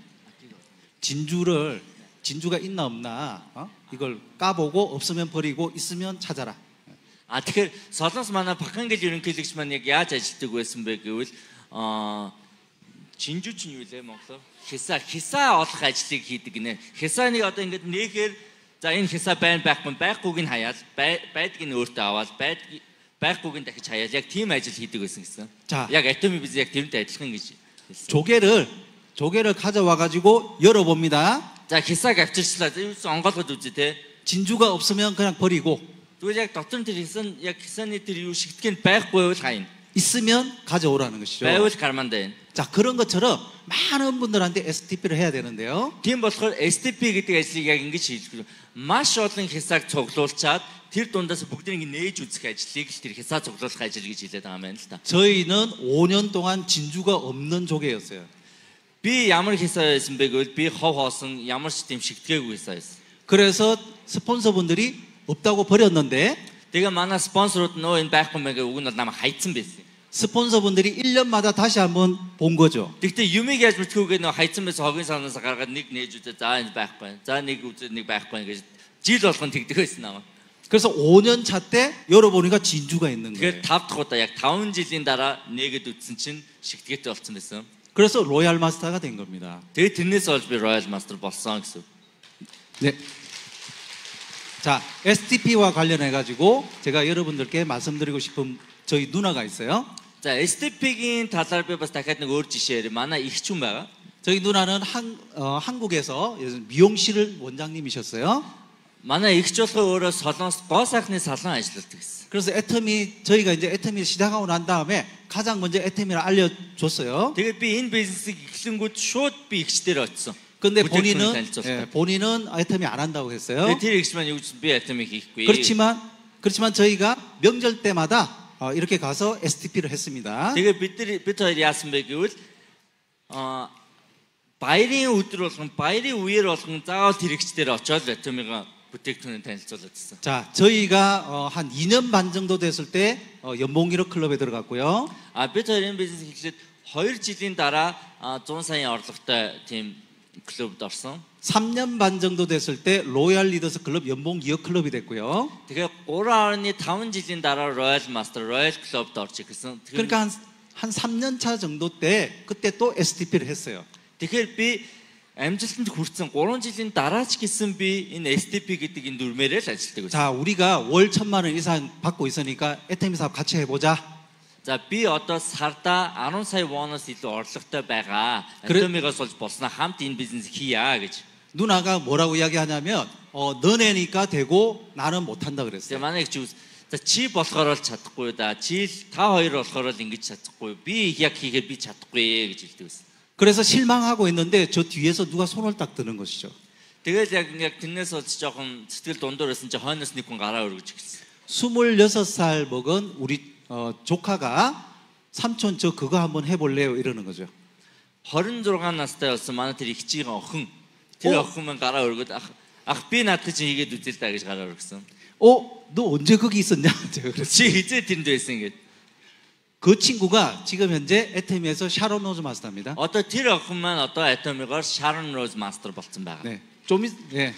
[SPEAKER 2] 진주를 진주가 있나 없나 어? 이걸 까보고 없으면 버리고 있으면 찾아라.
[SPEAKER 3] А тэгэхээр Солонгос манай Бахан гэж ерөнхийлөгч маань яг яаж ажилладаг байсан бэ гэвэл аа чинжүүч нь юу лээ Монголоор хиса хиса олох ажлыг хийдэг гинэ. Хисаныг одоо ингээд нээхээр за энэ хиса байна байхгүй байхгүйг нь хаяал байдгийг нь өөртөө аваад байд байхгүйг нь дахиж хаяал яг тийм ажил хийдэг байсан гэсэн.
[SPEAKER 2] 자,
[SPEAKER 3] Яг Atomic biz яг тэрнтэй адилхан гэж хэлсэн.
[SPEAKER 2] 조개를 조개를 가져와 가지고 열어봅니다.
[SPEAKER 3] За хисаг авчирчлаа. Юу ч онгоолгод үзье те.
[SPEAKER 2] 진주가 없으면 그냥 버리고
[SPEAKER 3] Тэгвэл яг дотор нь тэр хисан яг хисаны тэр юу шигтгэн байхгүй бол хайн.
[SPEAKER 2] 있으면 가져오라는 것이죠.
[SPEAKER 3] Байвал карманд байна.
[SPEAKER 2] 자, 그런 것처럼 많은 분들한테 에스티피를 해야 되는데요.
[SPEAKER 3] Тийм болохоор эс ти пи гэдэг ажлыг яг ингэж хийж байгаа. Маш олон хисааг цуглуулчаад тэр дундаас бүгдийг нээж үзэх ажлыг л тэр хисаа цуглуулах ажил гэж хэлээд байгаа юм байна л та.
[SPEAKER 2] 저희는 오 년 동안 진주가 없는 조개였어요.
[SPEAKER 3] Би ямар хисаа байсан бэ гэвэл би хов хоосон ямар ч тийм шигтгээгүй хисаа байсан.
[SPEAKER 2] 그래서 스폰서분들이 없다고 버렸는데
[SPEAKER 3] Тэгээ манай спонсорууд нөө энэ байхгүй мэй үг нь бол намайг хайцсан байсан.
[SPEAKER 2] 스폰서분들이 일 년마다 다시 한번 본 거죠.
[SPEAKER 3] Тэгтээ юмыг яаж мэдхүүгээ нөө хайцсан байсан хогийн санаас гаргаад нэг нээж үзээ. За энэ байхгүй. За нэг үзээ нэг байхгүй гэж жил болгон тэгдэг байсан намайг.
[SPEAKER 2] 그래서 오 년 차 때 열어보니까 진주가 있는 거예요.
[SPEAKER 3] Тэгэхээр five дахь удаа яг five жилийн дараа нээгээд үзсэн чинь шигтгээтэй болсон байсан.
[SPEAKER 2] 그래서 로얄 마스터가 된 겁니다.
[SPEAKER 3] Тэгээ тэрнээс болж би Royal Master болсон гэсэн.
[SPEAKER 2] 네. 자, 에스티피와 관련해 가지고 제가 여러분들께 말씀드리고 싶은 저희 누나가 있어요.
[SPEAKER 3] За эс ти пи-гийн талаар би бас дахиад нэг өөр жишээ ярив. Манай их хүн байгаа.
[SPEAKER 2] 저희 누나는 한, 어, 한국에서 미용실 원장님이셨어요.
[SPEAKER 3] манай ихч болохоор өөрөө солонгос гоо сайхны салон ажилладаг гэсэн.
[SPEAKER 2] 그래서 애터미 저희가 이제 애터미를 시작하고 난 다음에 가장 먼저 애터미를 알려줬어요.
[SPEAKER 3] Тэгээд би энэ бизнесийг эхлэнгүүт шууд би ихчдэр очсон.
[SPEAKER 2] 근데 본인은 예, 본인은 애터미 안 한다고 했어요.
[SPEAKER 3] Тэгээд тэр ихч маань юу гэсэн би Atomic хийхгүй.
[SPEAKER 2] 그렇지만 그렇지만 저희가 명절 때마다 어, 이렇게 가서 에스티피를 했습니다.
[SPEAKER 3] Тэгээд бид нар бид хоёр яасан бэ гэвэл а баярын өдөр болгон баярын үеэр болгон заавал тэр ихчдэр очоод Atomic-га бүтээгдэхүүнээ танилцуулаад ирсэн.
[SPEAKER 2] 자, 저희가 어, 한 이 년 반 정도 됐을 때 어, 연봉기록 클럽에 들어갔고요.
[SPEAKER 3] А бид хоёр энэ бизнес эхлээд two жилийн дараа one hundred саяын орлоготой тийм клубд орсон.
[SPEAKER 2] 삼 년 반 정도 됐을 때 로얄 리더스 클럽 연봉 기업 클럽이 됐고요.
[SPEAKER 3] Тэгээ three point five жилийн дараа Royal Master Royal Clubд орж ирсэн.
[SPEAKER 2] 그러니까 한, 한 삼 년 차 정도 때 그때 또 에스티피를 했어요.
[SPEAKER 3] Тэгэхээр би амжилтанд хүрсэн three жилийн дараа ч гэсэн би энэ эс ти пи гэдэг энэ дүрмээрээ л ажилладаг байсан.
[SPEAKER 2] 자, 우리가 월 천만 원 이상 받고 있으니까 애터미 사업 같이 해보자.
[SPEAKER 3] За би одоо сарда ten сая вонос илүү орлоготой байгаа.
[SPEAKER 2] 그래-
[SPEAKER 3] Atomic-аас болж болсноо хамт энэ бизнес хийя гэж.
[SPEAKER 2] 누나가 뭐라고 이야기하냐면 어, 너네니까 되고 나는 못한다 그랬어요.
[SPEAKER 3] Тэгээ манай эгч үс за чи болохоор л чадахгүй да. Чи л та хоёр болохоор л ингэж чадахгүй. Би яг хийхээр би чадахгүй гэж хэлдэг байсан.
[SPEAKER 2] 그래서 실망하고 있는데 저 뒤에서 누가 손을 딱 드는 것이죠.
[SPEAKER 3] Тэгэл яг яг тэрнээс болж жоохон сэтгэл дундуур байсан чи хойноос нэг хүн гараа өргөж эхэлсэн.
[SPEAKER 2] 스물여섯 살 먹은 우리 어, 조카가 삼촌 저 그거 한번 해볼래요 이러는 거죠.
[SPEAKER 3] хоригдугаар настай болсон манай тэр их чигийн охин тэр охин маань гараа өргөд ах ах би надад чи хийгээд үзэл та гэж гараа өргөсөн.
[SPEAKER 2] 어, 너 언제 거기 있었냐? 제가 그랬어요.
[SPEAKER 3] Чи хизээ тэнд байсан гэд.
[SPEAKER 2] 그 친구가 지금 현재 애터미에서 샤론 로즈 마스터입니다.
[SPEAKER 3] Одоо тэр охин маань одоо Atomic-оор Sharon Rose Master болсон байгаа.
[SPEAKER 2] 네, 좀 있, 예.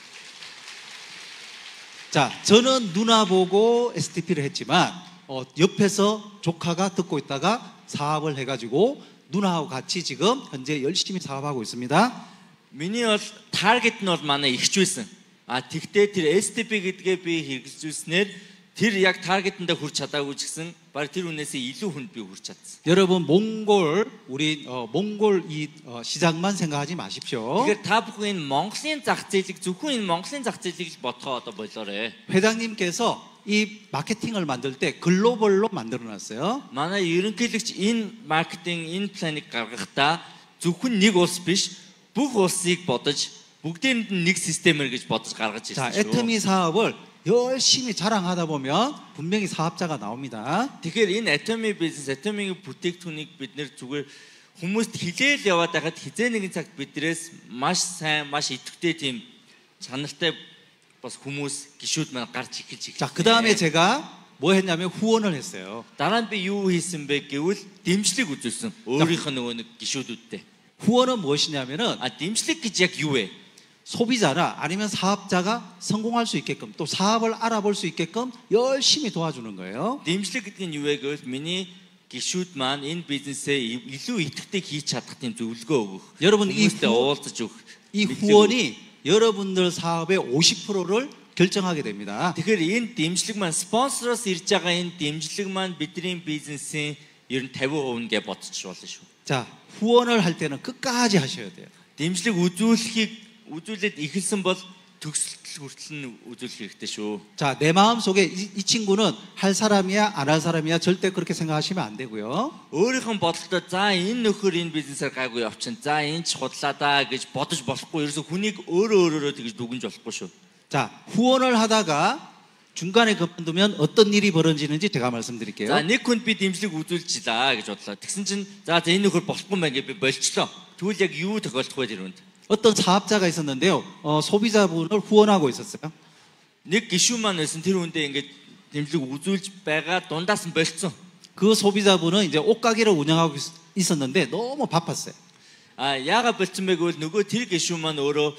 [SPEAKER 2] 자, 저는 누나 보고 에스티피를 했지만 어, 옆에서 조카가 듣고 있다가 사업을 해가지고 누나하고 같이 지금 현재 열심히 사업하고 있습니다.
[SPEAKER 3] Миний бол таргет нь бол манай ихч байсан. А тэгтээ тэр эс ти пи гэдгээ би хэрэгжүүлснээр тэр яг таргетэндээ хүрч чадаагүй ч гэсэн баг тэр үнээсээ илүү хүнд би хүрч чадсан.
[SPEAKER 2] 여러분 몽골 우리 어, 몽골 이 어, 시장만 생각하지 마십시오.
[SPEAKER 3] Тэгэхээр та бүхэн энэ Монголын зах зээлийг зөвхөн энэ Монголын зах зээлийг л бодохоо одоо болоорой.
[SPEAKER 2] 회장님께서 이 마케팅을 만들 때 글로벌로 만들어놨어요.
[SPEAKER 3] Манай ерөнхийлөгч энэ маркетинг энэ планийг гаргахдаа зөвхөн нэг улс биш бүх улсыг бодож бүгдээнд нь нэг системээр гэж бодож гаргаж
[SPEAKER 2] 자,
[SPEAKER 3] ирсэн шүү.
[SPEAKER 2] 애터미 사업을 열심히 자랑하다 보면 분명히 사업자가 나옵니다.
[SPEAKER 3] Тэгэхээр энэ Atomy бизнес, Atomy-гийн бүтээгдэхүүнийг бид нэр зүгээр хүмүүст хилээл яваад байхад хизээ нэгэн цагт биднээс маш сайн, маш идэвхтэй тийм чанартай бас хүмүүс гişүүд маань гарч эхэлж
[SPEAKER 2] 자,
[SPEAKER 3] эхэлсэн.
[SPEAKER 2] 그 다음에 제가 뭐 했냐면 후원을 했어요.
[SPEAKER 3] дараа нь би юу хийсэн бэ гэвэл дэмжлэг үзүүлсэн. өөрийнх нь нөгөө нэг гişүүдүүдтэй.
[SPEAKER 2] 후원은 무엇이냐면은
[SPEAKER 3] А дэмжлэг гэж яг юу вэ?
[SPEAKER 2] 소비자나 아니면 사업자가 성공할 수 있게끔 또 사업을 알아볼 수 있게끔 열심히 도와주는 거예요.
[SPEAKER 3] Дэмжлэг гэдэг нь юу вэ гэвэл миний гişүүд маань энэ бизнесээ илүү идэвхтэй хийж чадах тийм зөвлөгөө өгөх.
[SPEAKER 2] 여러분 이,
[SPEAKER 3] Хүмүүстээ
[SPEAKER 2] 후,
[SPEAKER 3] уулзаж өгөх.
[SPEAKER 2] 이 후원이 여러분들 사업의 오십 퍼센트를 결정하게 됩니다.
[SPEAKER 3] Тэгэхээр энэ дэмжлэг маань спонсороос ирж байгаа энэ дэмжлэг маань бидний бизнесийн ер нь фifty percent гэ бодчих болно шүү.
[SPEAKER 2] 자, 후원을 할 때는 끝까지 하셔야 돼요.
[SPEAKER 3] Дэмжлэг үзүүлэхийг үзүүлээд эхэлсэн бол төгсөл хүртэл нь үзүүлэх хэрэгтэй шүү.
[SPEAKER 2] 자, 내 마음 속에 이, 이 친구는 할 사람이야 안 할 사람이야 절대 그렇게 생각하시면 안 되고요.
[SPEAKER 3] өөрийнхөө бодолтой за энэ нөхөр энэ бизнесээр гайгүй явчихна. За энэ ч худлаа да гэж бодож болохгүй. ерөөсө хүнийг өөрөө өөрөөрөө тэгж дүгнж болохгүй шүү.
[SPEAKER 2] 자, 후원을 하다가 중간에 그만두면 어떤 일이 벌어지는지 제가 말씀드릴게요.
[SPEAKER 3] За нэг хүнд би дэмжлэг үзүүлчихлаа гэж бодлоо. Тэгсэн чинь за за энэ нөхөр болохгүй мэн гэж би болчихлоо. Тэгвэл яг юу тохиолдох вэ тэр үнд?
[SPEAKER 2] 어떤 사업자가 있었는데요. 어, 소비자분을 후원하고 있었어요.
[SPEAKER 3] Нэг гişүү маань байсан тэр үндээ ингээд дэмжлэг үзүүлж байгаа дундаас нь болцсон.
[SPEAKER 2] 그 소비자분은 이제 옷가게를 운영하고 있, 있었는데 너무 바빴어요.
[SPEAKER 3] А яага болцсон бэ гэвэл нөгөө тэр гişүү маань өөрөө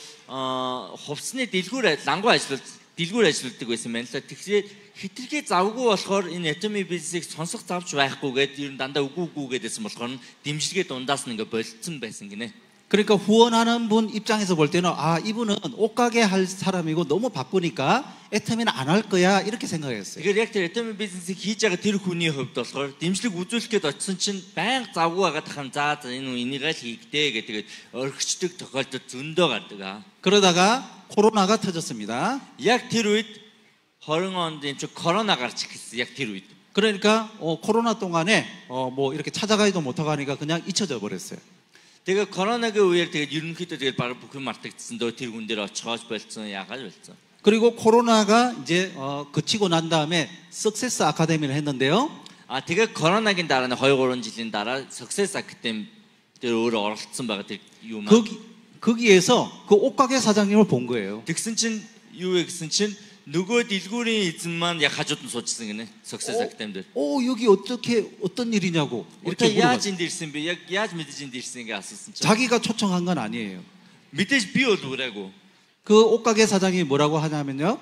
[SPEAKER 3] хувцсны дэлгүүр лангуу ажиллаж дэлгүүр ажилладаг байсан байна л да. Тэгэхээр хитрхи завгүй болохоор энэ Atomy бизнесийг сонсох завч байхгүйгээд ер нь дандаа үгүй үгүй гэдээсэн болохоор дэмжлэгээ дундаас нь ингээд болцсон байсан гинэ.
[SPEAKER 2] 그러니까 후원하는 분 입장에서 볼 때는 아 이분은 옷가게 할 사람이고 너무 바쁘니까 애터미는 안 할 거야 이렇게 생각했어요.
[SPEAKER 3] Тэгэхээр яг тэр Atomy бизнесийг хийж байгаа тэр хүний хувьд болохоор дэмжлэг үзүүлэх гээд очисон чинь байнга завгүй байгаад хам за энэ энийг л хийгдээ гэдэг орхичдаг тохиолдол зөндөө гардаг аа.
[SPEAKER 2] 그러다가 코로나가 터졌습니다.
[SPEAKER 3] Яг тэр үед twenty онд энэ ч 코로나 гарч эхэлсэн яг тэр үед.
[SPEAKER 2] 그러니까 어, 코로나 동안에 어, 뭐 이렇게 찾아가지도 못하고 하니까 그냥 잊혀져 버렸어요.
[SPEAKER 3] Тэгээ коронавигийн үеэр тэгээд ерөнхийдөө тэгээд баг бүх юм мартагдсан дөө тэр хүн дээр очиж болцсон яагаад болцсон.
[SPEAKER 2] 그리고 코로나가 이제 어, 그치고 난 다음에 석세스 아카데미를 했는데요.
[SPEAKER 3] А тэгээ коронавигийн дараа нь two three жилийн дараа Success Academy дээр өөрөө оролцсон байгаа тэр юм.
[SPEAKER 2] 거기 거기에서 그 옷가게 사장님을 본 거예요.
[SPEAKER 3] Тэгсэн чинь юу вэ гэсэн чинь нөгөө дэлгүүрийн эзэн маань яг хажууд нь суучсан гинэ Success Academy дээр.
[SPEAKER 2] 오 여기 어떻게 어떤 일이냐고
[SPEAKER 3] 이렇게
[SPEAKER 2] 이렇게
[SPEAKER 3] яаж
[SPEAKER 2] 물어봤어요.
[SPEAKER 3] энд ирсэн бэ? Яг яаж мэдэж энд ирсэн гээ асуусан чинь.
[SPEAKER 2] 자기가 초청한 건 아니에요.
[SPEAKER 3] Мэдээж би бол үрээгүй.
[SPEAKER 2] 그 옷가게 사장이 뭐라고 하냐면요.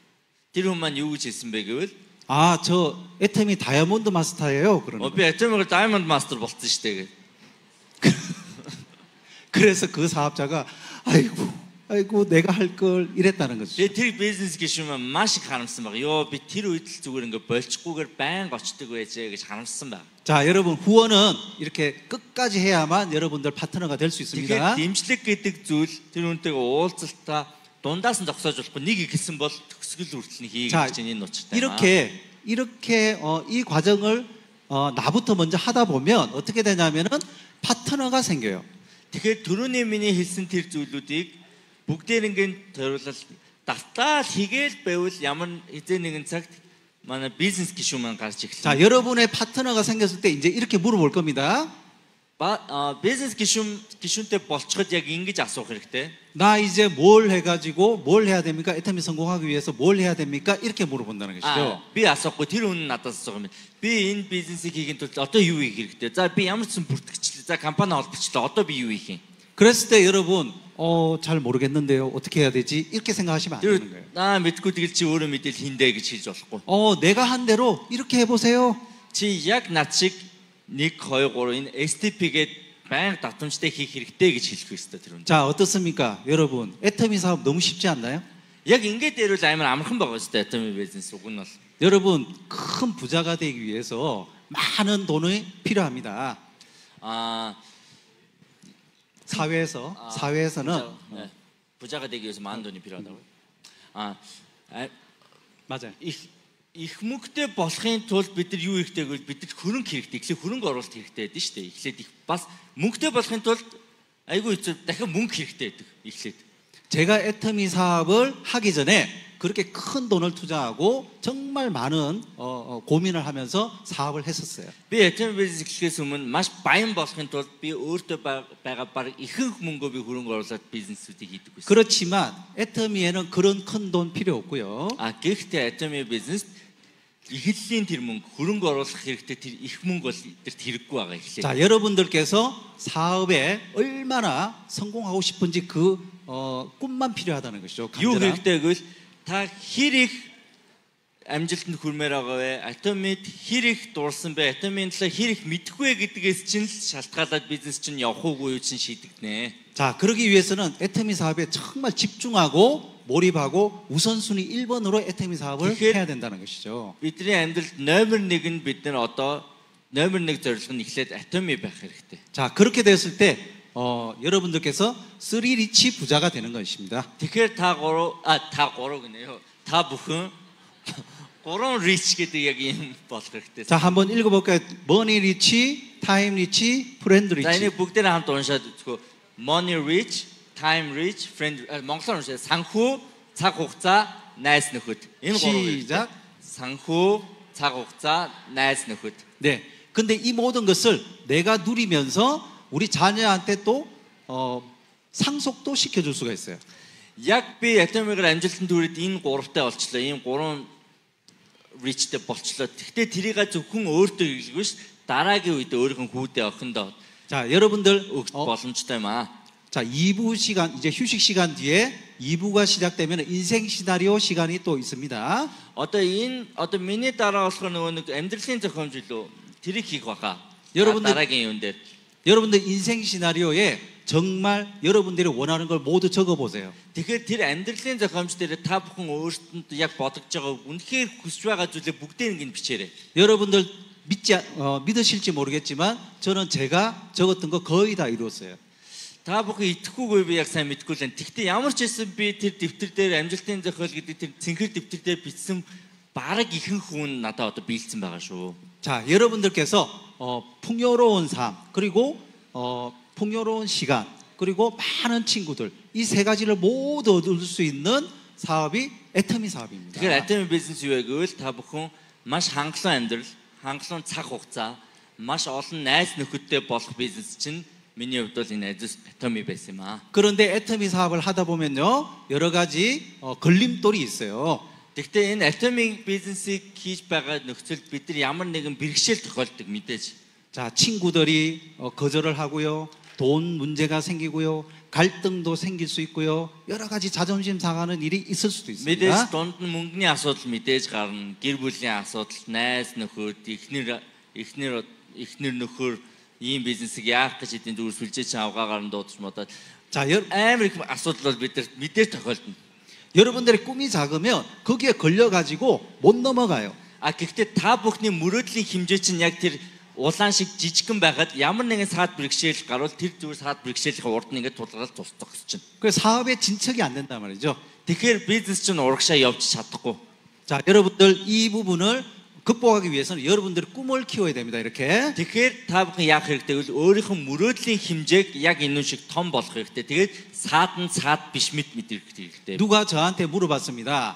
[SPEAKER 3] Тэр хүн маань юу гэж хэлсэн бэ гэвэл
[SPEAKER 2] 아, 저 애터미 다이아몬드 마스터예요. 그러는
[SPEAKER 3] би Atomy-г Diamond Master болсон шүү дээ.
[SPEAKER 2] 그래서 그 사업자가 아이고 아이고 내가 할 걸 이랬다는 거죠.
[SPEAKER 3] Тэгээ тэр бизнес гişүүн маань маш их харамсан баг. Йоо би тэр үед л зүгээр ингээ болчихгүйгээр байнга очдөг байжээ гэж харамсан баг.
[SPEAKER 2] 자, 여러분 후원은 이렇게 끝까지 해야만 여러분들 파트너가 될 수
[SPEAKER 3] Тэгэхээр
[SPEAKER 2] 있습니다.
[SPEAKER 3] дэмжлэг гэдэг зүйл тэр үнтэйгээ уулзалтаа дундаас нь зогсоож болохгүй нэг ихсэн бол төгсгөл хүртэл нь хийх
[SPEAKER 2] 자,
[SPEAKER 3] гэж энэ учиртай.
[SPEAKER 2] 이렇게 이렇게 어, 이 과정을 어, 나부터 먼저 하다 보면 어떻게 되냐면은 파트너가 생겨요.
[SPEAKER 3] Тэгэхээр түрүүний миний хэлсэн тэр зүйлүүдийг бүгдээр ингээд тойруулал давтаал хийгээл байвал ямар эзэн нэгэн цагт манай бизнес гишүүн маань гарч эхэлсэн.
[SPEAKER 2] 자, 여러분의 파트너가 생겼을 때 이제 이렇게 물어볼 겁니다.
[SPEAKER 3] Ба бизнес гишүүн гишүүнтэй болчиход яг ингэж асуух хэрэгтэй.
[SPEAKER 2] 나 이제 뭘 해가지고 뭘 해야 됩니까? 애터미 성공하기 위해서 뭘 해야 됩니까? 이렇게 물어본다는 것이죠.
[SPEAKER 3] Би асуухгүй тэр хүн надаас асуух юм. Би энэ бизнесийг хийхин тулд одоо юу хийх хэрэгтэй? За би ямар ч сан бүртгэгчлээ. За компани олбочлоо. Одоо би юу хийх юм?
[SPEAKER 2] 그랬을 때 여러분 어, 잘 모르겠는데요. 어떻게 해야 되지? 이렇게 생각하시면 안 되는 거예요.
[SPEAKER 3] 나 мэдгүй тэгэл чи өөрөө мэдээл хиндэ гэж хэлж болохгүй.
[SPEAKER 2] 어, 내가 한 대로 이렇게 해보세요.
[SPEAKER 3] Чи яг над шиг нэг two three энэ эс ти пи-гээд байнга давтамжтай хийх хэрэгтэй гэж хэлэх ёстой тэр хүн.
[SPEAKER 2] 자, 어떻습니까? 여러분, 애터미 사업 너무 쉽지 않나요?
[SPEAKER 3] Яг ингээд дээрвэл амар амархан байгаа ёстой 애터미 бизнес уг нь бол.
[SPEAKER 2] 여러분, 큰 부자가 되기 위해서 많은 돈이 필요합니다.
[SPEAKER 3] 아,
[SPEAKER 2] 사회에서
[SPEAKER 3] 아,
[SPEAKER 2] 사회에서는
[SPEAKER 3] 부자, 네. 부자가 되기 위해서 많은 돈이 필요하다고요. 아, 아
[SPEAKER 2] 맞아요.
[SPEAKER 3] их их мөнгөтэй болохын тулд бид нар юу хэрэгтэй гэвэл бид нар хөрөнгө хэрэгтэй. Эхлээд хөрөнгө оруулалт хэрэгтэй байдаг шүү дээ. Эхлээд их бас мөнгөтэй болохын тулд айгүй хэцүү дахин мөнгө хэрэгтэй байдаг. Эхлээд.
[SPEAKER 2] 제가 애터미 사업을 하기 전에 그렇게 큰 돈을 투자하고 정말 많은 어, 어, 고민을 하면서 사업을 했었어요.
[SPEAKER 3] Би 애터미 бизнес эхлэхээс өмнө маш баян болохын тулд би өөртөө байгаа баг ихэнх мөнгөө би хөрөнгө оруулаад бизнесүүдийг хийдэг байсан.
[SPEAKER 2] 그렇지만 애터미에는 그런 큰 돈 필요 없고요.
[SPEAKER 3] А гэхдээ 애터미 бизнес эхлэлийн тэр мөнгө хөрөнгө оруулах хэрэгтэй тэр их мөнгө бол эдгэрт хэрэггүй байгаа эхлээд.
[SPEAKER 2] 자, 여러분들께서 사업에 얼마나 성공하고 싶은지 그 어, 꿈만 필요하다는 것이죠.
[SPEAKER 3] Юу
[SPEAKER 2] 간절한.
[SPEAKER 3] хэрэгтэй гэвэл та хэр их амжилтанд хүрмээр байгаа вэ? Атомид хэр их дурсан бэ? Атомын талаар хэр их мэдэх вэ гэдгээс чинь л шалтгаалаад бизнес чинь явах уугүй юу чинь шийдэгдэнэ.
[SPEAKER 2] 자, 그러기 위해서는 애터미 사업에 정말 집중하고 몰입하고 우선순위 일 번으로 애터미 사업을
[SPEAKER 3] тэгэхээр
[SPEAKER 2] 해야 된다는 것이죠.
[SPEAKER 3] бидний амьдралд номер нэг нь бид нар одоо номер нэг зорилго нь эхлээд атоми байх хэрэгтэй.
[SPEAKER 2] 자, 그렇게 됐을 때 어, 여러분들께서 쓰리 리치 부자가 되는 것입니다.
[SPEAKER 3] Тэгэхээр та гурав а та гурав гинэ요. Та бүхэн гурван reach гэдэг яг юм болох хэрэгтэй.
[SPEAKER 2] 자, 한번 읽어볼까요? 머니 리치, 타임 리치, 프렌드
[SPEAKER 3] За
[SPEAKER 2] 리치.
[SPEAKER 3] энийг бүгдээр хамт уншаад үзгөө. Money rich, time rich, friend монголоор уншаа санхүү, цаг хугацаа, найз нөхөд. Энэ гурав.
[SPEAKER 2] 시작.
[SPEAKER 3] санхүү, цаг хугацаа, найз нөхөд.
[SPEAKER 2] 네. 근데 이 모든 것을 내가 누리면서 우리 자녀한테 또 어, 상속도 시켜줄 수가 있어요.
[SPEAKER 3] Яг би атомигаар амжилтанд хүрээд энэ гуравтай болчлоо. Ийм гурван reachтэй болчлоо. Тэгтээ тэрийг зөвхөн өөртөө хийлгүй ш. Дараагийн үед өөрийнх нь хүүдээ охиндоо
[SPEAKER 2] 자, 여러분들
[SPEAKER 3] өгөх
[SPEAKER 2] 어,
[SPEAKER 3] боломжтой юм аа.
[SPEAKER 2] 자, 이 부 시간 이제 휴식 시간 뒤에 이 부가 시작되면 인생 시나리오 시간이 또 있습니다.
[SPEAKER 3] Одоо энэ одоо миний дараа болох нөгөө нэг амьдралын зохиомж илүү тэрийг хийх баха.
[SPEAKER 2] 여러분들-
[SPEAKER 3] дараагийн юм дээр.
[SPEAKER 2] 여러분들 인생 시나리오에 정말 여러분들이 원하는 걸 모두 적어 보세요.
[SPEAKER 3] Тэгэхээр тэр амьдралын зохиомж дээр та бүхэн өөрсдөнд яг бодож байгаа үнэхээр хүсэж байгаа зүйлээ бүгдийг ингэ бичээрэй.
[SPEAKER 2] 여러분들 믿지 않- 어, 믿으실지 모르겠지만 저는 제가 적었던 거 거의 다 이루었어요.
[SPEAKER 3] Та бүхэн итгэхгүйгүй би яг сайн мэдэхгүй л байна. Тэгтээ ямар ч байсан би тэр дэвтэр дээр амжилтын зохиол гэдэг тэр цэнхэр дэвтэр дээр бичсэн бараг ихэнх хүн надад одоо биелсэн байгаа шүү.
[SPEAKER 2] 자, 여러분들께서 어, 풍요로운 삶 그리고 어, 풍요로운 시간 그리고 많은 친구들 이 세 가지를 모두 얻을 수 있는 사업이 애터미 사업입니다.
[SPEAKER 3] Тэгэхээр атоми бизнес юу вэ гэвэл та бүхэн маш хангалуун амьдрал, хангалуун цаг хугацаа, маш олон найз нөхөдтэй болох бизнес чинь миний хувьд бол энэ атоми байсан юм аа.
[SPEAKER 2] 그런데 애터미 사업을 하다 보면요 여러 가지 어, 걸림돌이 있어요.
[SPEAKER 3] Гэхдээ энэ атоми бизнесийг хийж байгаа нөхцөлд бид нар ямар нэгэн бэрхшээл тохиолдог мэдээж.
[SPEAKER 2] 자, 친구들이 어, 거절을 하고요. 돈 문제가 생기고요. 갈등도 생길 수 있고요. 여러 가지 자존심 상하는 일이 있을 수도
[SPEAKER 3] Мэдээж
[SPEAKER 2] 있습니다.
[SPEAKER 3] дунд нь мөнгөний асуудал мэдээж гарна, гэр бүлийн асуудал, найз нөхөд, эхнэр эхнэр эхнэр нөхөр ийм бизнесийг яах гэж хэдийн зүгээр сүлжээ чинь авгаагаар нь дуудаж модаад
[SPEAKER 2] 자, 여,
[SPEAKER 3] амар их асуудал бол бид нар мэдээж тохиолдно.
[SPEAKER 2] 여러분들의 꿈이 작으면 거기에 걸려가지고 못 넘어가요.
[SPEAKER 3] А гэхдээ та бүхний мөрөөдлийн хэмжээ чинь яг тэр улаан шиг жижигхэн байхад ямар нэгэн саад бэрхшээл гарвал тэр зүгээр саад бэрхшээлийн урд нь ингээд тулгараад тусдах гэж чинь.
[SPEAKER 2] 그 사업에 진척이 안 된단 말이죠.
[SPEAKER 3] Тэгэхээр бизнес чинь урагшаа явж чадахгүй.
[SPEAKER 2] 자, 여러분들 이 부분을 극복하기 위해서는 여러분들의 꿈을 키워야 됩니다. 이렇게.
[SPEAKER 3] Тэгэхээр та бүхэн яах хэрэгтэй вэ? Өөрийнхөө мөрөөдлийн хэмжээг яг энэ шиг том болгох хэрэгтэй. Тэгээд саад нь саад биш мэт мэт хэрэгтэй.
[SPEAKER 2] 누가 저한테 물어봤습니다.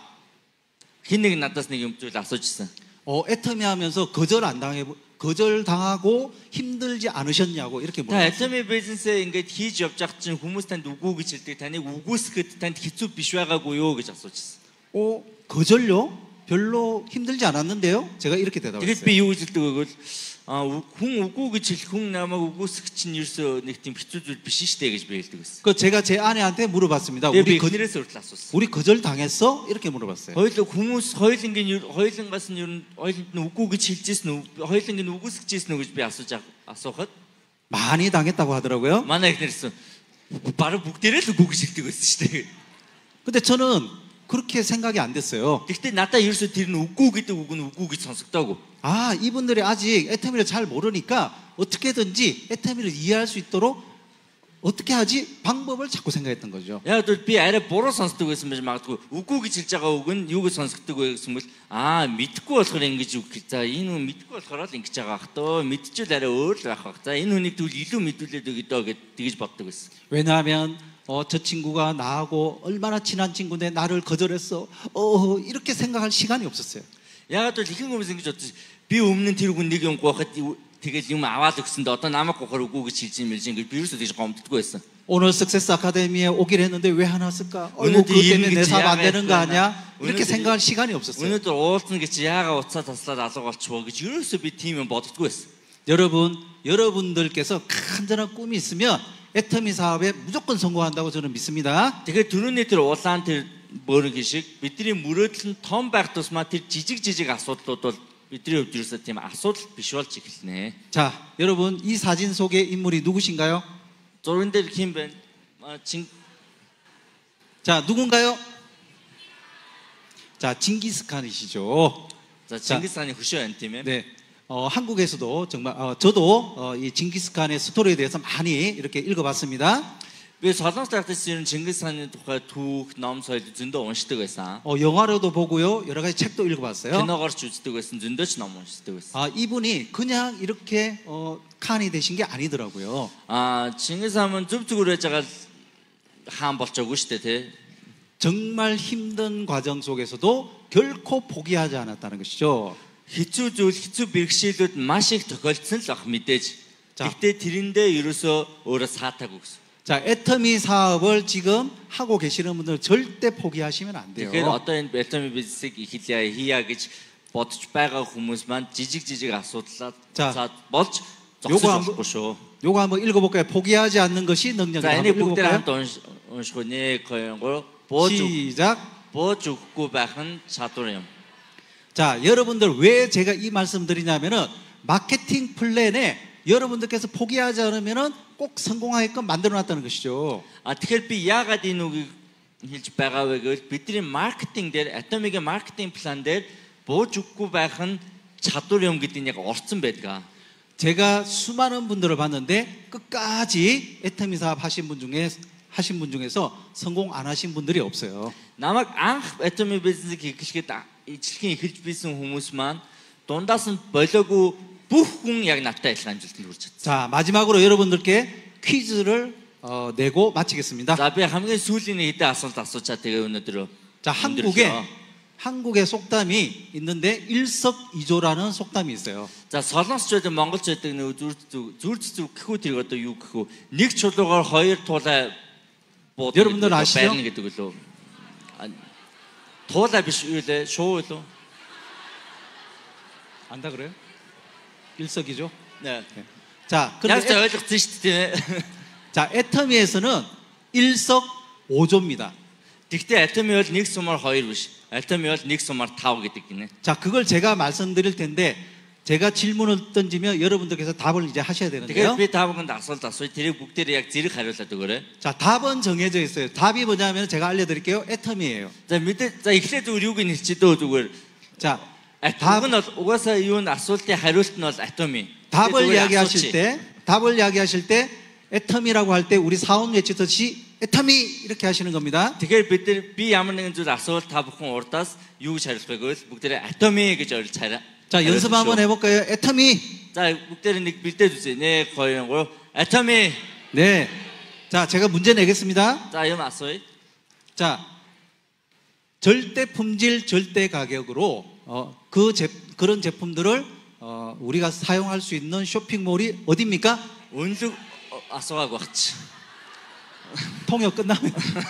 [SPEAKER 3] Хин нэг надаас нэг юм зүйл асуужсэн.
[SPEAKER 2] 어, 애터미 하면서 거절 안 당해 거절 당하고 힘들지 않으셨냐고 이렇게
[SPEAKER 3] Та
[SPEAKER 2] 물어봤어요.
[SPEAKER 3] Atomy бизнесээ ингээд хийж явж байгаа чинь хүмүүс танд үгүй гэж хэлдэг. Таныг үгүйсгэхэд танд хэцүү биш байгаагүй юу гэж асуужсэн.
[SPEAKER 2] 어, 거절요? 별로 힘들지 않았는데요? 제가 이렇게
[SPEAKER 3] Тэгээд
[SPEAKER 2] 대답했어요.
[SPEAKER 3] би юу гэж хэлдэг вэ гэвэл а хүн үгүй гэж хэлэх хүн намайг үгүйсгэх чинь ерөөсөө нэг тийм хэцүү зүйл биш шүү дээ гэж би хэлдэг байсан.
[SPEAKER 2] 그 제가 제 아내한테 물어봤습니다.
[SPEAKER 3] Тэгээд би
[SPEAKER 2] 우리 거,
[SPEAKER 3] 그늘에서 хүртэл асуусан.
[SPEAKER 2] 우리 거절 당했어? 이렇게 물어봤어요.
[SPEAKER 3] Хоёул хүмүүс хоёулангийн хоёулангаас нь ер нь хоёуланд нь үгүй гэж хэлжсэн үү? Хоёулангийн нь үгүйсгэжсэн үү гэж би асууж асуухад
[SPEAKER 2] 많이 당했다고 하더라고요.
[SPEAKER 3] манай ихнэрсэн бараг бүгдээрээ л үгүй гэж хэлдэг байсан шүү дээ.
[SPEAKER 2] 근데 저는 그렇게 생각이 안 됐어요.
[SPEAKER 3] Гэхдээ надад ерөөсөө тэр нь үгүй гэдэг үг нь үгүй гэж сонсогдоогүй.
[SPEAKER 2] 아, 이분들이 아직 애터미를 잘 모르니까 어떻게든지 애터미를 이해할 수 있도록 어떻게 하지? 방법을 자꾸 생각했던 거죠.
[SPEAKER 3] Яг л би арай буруу сонсдог байсан байж магадгүй. Үгүй гэж хэлж байгаа үг нь юу гэж сонсогддог вэ гэсэн бол аа мэдхгүй болохоор ингэж үг. За энэ хүн мэдхгүй болохоор л ингэж байгаа ах тоо. Мэдчихвэл арай өөр л байх бах. За энэ хүнийг тэгвэл илүү мэдүүлээд өгье доо гэд тэгж боддог байсан.
[SPEAKER 2] 왜냐하면 어, 저 친구가 나하고 얼마나 친한 친구인데 나를 거절했어. 어, 이렇게 생각할 시간이 없었어요.
[SPEAKER 3] Яг л ихэнх хүмүүс ингэж бодож би өмнө нь тэр хүн нэг юм гоохад тэгэл юм аваад өгсөнд одоо намайг гоохор үгүй гэж хэлж юм билж ингэж би юусоо тэгж гомддоггүй байсан.
[SPEAKER 2] 오늘 석세스 아카데미에 오기로 했는데 왜 안 왔을까? 어이구,
[SPEAKER 3] 오늘도
[SPEAKER 2] 그것 때문에 내
[SPEAKER 3] 이름이
[SPEAKER 2] 사업 안
[SPEAKER 3] 지하가
[SPEAKER 2] 되는 거 아니야? 이렇게
[SPEAKER 3] 오늘도
[SPEAKER 2] 생각할 시간이 없었어요.
[SPEAKER 3] Өнөөдөр уулзна гэж яагаа уцаа таслаад алга болчихвоо гэж ерөөсөө би тийм юм боддоггүй байсан.
[SPEAKER 2] 여러분, 여러분들께서 간절한 꿈이 있으면 애터미 사업에 무조건 성공한다고 저는 믿습니다.
[SPEAKER 3] Тэгэхээр түрүүний тэр улаан тэр бөөрөг шиг бидний мөрөөдөл нь том байх тусмаа тэр жижиг жижиг асуудлууд бол бидний хувьд ерөөсөө тийм асуудал биш болж эхэлнэ.
[SPEAKER 2] 자, 여러분 이 사진 속의 인물이 누구신가요?
[SPEAKER 3] Зурган дээр хэн бэ? 진
[SPEAKER 2] 자, 누군가요? 자, 징기스칸이시죠.
[SPEAKER 3] За 징기스칸이 хөшөө байна тийм ээ.
[SPEAKER 2] 네. 어, 한국에서도 정말 어, 저도 어, 이 징기스칸의 스토리에 대해서 많이 이렇게 읽어봤습니다.
[SPEAKER 3] Би Солонгос дахтас ер нь Чингисхааны тухай түүх, ном соёл зөндөө уншдаг байсан.
[SPEAKER 2] 어, 영화로도 보고요, 여러 가지 책도 읽어봤어요.
[SPEAKER 3] киногоорч үздэг байсан, зөндөө ч ном уншдаг байсан.
[SPEAKER 2] 아, 이분이 그냥 이렇게 어, 칸이 되신 게 아니더라고요.
[SPEAKER 3] А Чингисхаан зөв зүгээр байж байгаа хаан болчоогүй шүү дээ, тий.
[SPEAKER 2] 정말 힘든 과정 속에서도 결코 포기하지 않았다는 것이죠.
[SPEAKER 3] Хэцүү зүйл, хэцүү бэрхшээлүүд маш их тохиолдсон л ах мэдээж.
[SPEAKER 2] За.
[SPEAKER 3] Гэхдээ тэрэндээ ерөөсөө өөрөө саатаагүй гэсэн.
[SPEAKER 2] 자, 애터미 사업을 지금 하고 계시는 분들 절대 포기하시면 안 돼요.
[SPEAKER 3] Тэгэхээр одоо энэ Atomy бизнесийг эхлэе хийя гэж бодож байгаа хүмүүс маань жижиг жижиг асуудлаад
[SPEAKER 2] За.
[SPEAKER 3] за болж
[SPEAKER 2] 요거
[SPEAKER 3] зогсож
[SPEAKER 2] 한번-
[SPEAKER 3] болохгүй шүү.
[SPEAKER 2] 요거 한번 읽어볼까요? 포기하지 않는 것이 능력이다.
[SPEAKER 3] За энийг
[SPEAKER 2] 한번
[SPEAKER 3] бүгдээр хамт
[SPEAKER 2] 읽어볼까요?
[SPEAKER 3] унш- унших уу? Нэг, хоёр, гурав. Бууж өг-
[SPEAKER 2] 시작.
[SPEAKER 3] бууж өгөхгүй байх нь чадвар юм.
[SPEAKER 2] 자, 여러분들 왜 제가 이 말씀 드리냐면은 마케팅 플랜에 여러분들께서 포기하지 않으면은 꼭 성공하게끔 만들어 놨다는 것이죠.
[SPEAKER 3] А тэгэхээр би яагаад энэ үгийг хэлж байгаа вэ гэвэл бидний маркетинг дээр Atomy-гийн маркетинг план дээр бууж өгөхгүй байх нь чадвар юм гэдэг нь яг орцсон байдаг.
[SPEAKER 2] 제가 수많은 분들을 봤는데 끝까지 애터미 사업 하신 분 중에 하신 분 중에서 성공 안 하신 분들이 없어요.
[SPEAKER 3] Намайг анх Atomy бизнесийг эхлэхэд ижилхэн эхэлж байсан хүмүүс маань дундаас нь болоогүй бүх хүн яг надтай адилхан амжилтанд хүрч чадсан.
[SPEAKER 2] 자, 마지막으로 여러분들께 퀴즈를 어, 내고 마치겠습니다.
[SPEAKER 3] За би хамгийн сүүлийн нэг хэдэн асуулт асуучаа тэгээ өнөөдөр.
[SPEAKER 2] 자, 한국에 한국의 속담이 있는데 일석이조라는 속담이 있어요.
[SPEAKER 3] За солонгосчууд монголчууд нэг зүр зүр зүр гэхүү тэрийг одоо юу гэхүү нэг чулуугаар хоёр туулай бууд
[SPEAKER 2] 여러분들 아시죠?
[SPEAKER 3] байрна гэдэг үлээ. Туулай биш юу лээ шуу юу?
[SPEAKER 2] 안다 그래요? 일석이조?
[SPEAKER 3] 네.
[SPEAKER 2] 자,
[SPEAKER 3] Яг
[SPEAKER 2] 그런데
[SPEAKER 3] ч
[SPEAKER 2] 애,
[SPEAKER 3] ойлгосон шүү дээ.
[SPEAKER 2] 자, 애터미에서는 일석오조입니다.
[SPEAKER 3] Тэгвэл Atomy бол нэг сумаар хоёр биш. Atomy бол нэг сумаар тав гэдэг гинэ.
[SPEAKER 2] 자, 그걸 제가 말씀드릴 텐데 제가 질문을 던지면 여러분들께서 답을 이제 하셔야 되는데요.
[SPEAKER 3] Тэгэхээр би та бүхэнд асуулт асууя. тэрийг бүгдээр яг зэрэг хариулаад өгөөрэй.
[SPEAKER 2] 자, 답은 정해져 있어요. 답이 뭐냐면 제가 알려드릴게요. 애터미예요.
[SPEAKER 3] За мэдээ за эхлээд зүгээр юуг нь хэлчихээ дөө зүгээр.
[SPEAKER 2] 자,
[SPEAKER 3] 답은 угаасаа юу н асуултын хариулт нь бол атоми.
[SPEAKER 2] 답을 이야기하실 때 답을 이야기하실 때 애텀이라고 할 때 우리 사원 외치듯이 애텀이 이렇게 하시는 겁니다.
[SPEAKER 3] Тэгэхээр бид нар би ямар нэгэн зүйл асуувал та бүхэн урдаас юу гэж хариулах вэ гэвэл бүгдээрээ атоми гэж ойлгож хараа.
[SPEAKER 2] 자, 연습 한번 해볼까요? 애텀이.
[SPEAKER 3] 자, бүгдээрээ нэг бэлдээд үзье. нэг хоёр гурав. атоми.
[SPEAKER 2] 네. 자, 제가 문제 내겠습니다.
[SPEAKER 3] 자, юм асууя.
[SPEAKER 2] 자, 절대 품질, 절대 가격으로 어, 그 제, 그런 제품들을 어, 우리가 사용할 수 있는 쇼핑몰이 어디입니까?
[SPEAKER 3] Үнэлэг асуугааг багч.
[SPEAKER 2] 통역 끝나면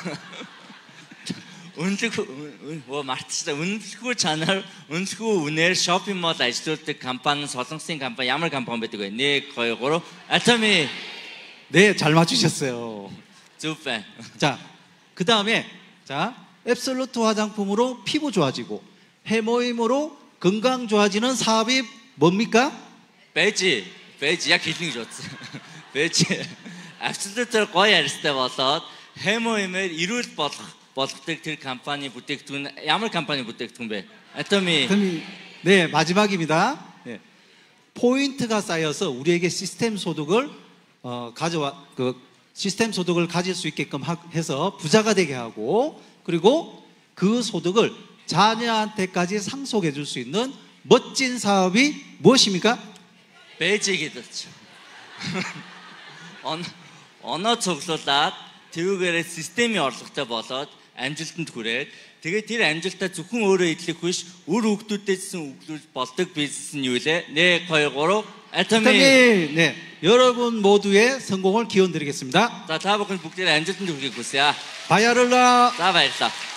[SPEAKER 3] Үнэлэг оо мартчихлаа. Үнэлэхгүй чанар, үнэлэхгүй үнээр шопинг мол ажилладаг компани, солонгосын компани ямар компани байдаг вэ? нэг хоёр гурав. атоми.
[SPEAKER 2] 네, 잘 맞추셨어요.
[SPEAKER 3] зүг байна.
[SPEAKER 2] 자, 그 다음에 자, 앱솔루트 화장품으로 피부 좋아지고 해모임으로 건강 좋아지는 사업이 뭡니까?
[SPEAKER 3] Бэж. Бэж яг хэлнэ гэж бодсон. Бэж. Абсолютээр гоё ярьстай болоод хэмо имээр ирүүл болох болгодог тэр компани бүтээгдэхүүн ямар компани бүтээгдэхүүн бэ? ато미.
[SPEAKER 2] 네, 마지막입니다. 네. 포인트가 쌓여서 우리에게 시스템 소득을 어, 가져와 그 시스템 소득을 가질 수 있게끔 하, 해서 부자가 되게 하고 그리고 그 소득을 자녀한테까지 상속해 줄 수 있는 멋진 사업이 무엇입니까?
[SPEAKER 3] Бэж гэдэг. Он оноо цуглуулад тэрүүгээрээ системийн орлоготой болоод амжилтанд хүрээд тэгээд тэр амжилтаа зөвхөн өөрөө идэх биш үр хөвгүүдтэйсэн өглөж болдог бизнес нь юу лээ? нэг хоёр гурав. атоми.
[SPEAKER 2] 네, 여러분 모두의 성공을 기원드리겠습니다.
[SPEAKER 3] За та бүхэн бүгдээ амжилтанд хүрэхийг хүсье.
[SPEAKER 2] 바야를라.
[SPEAKER 3] За баярлалаа.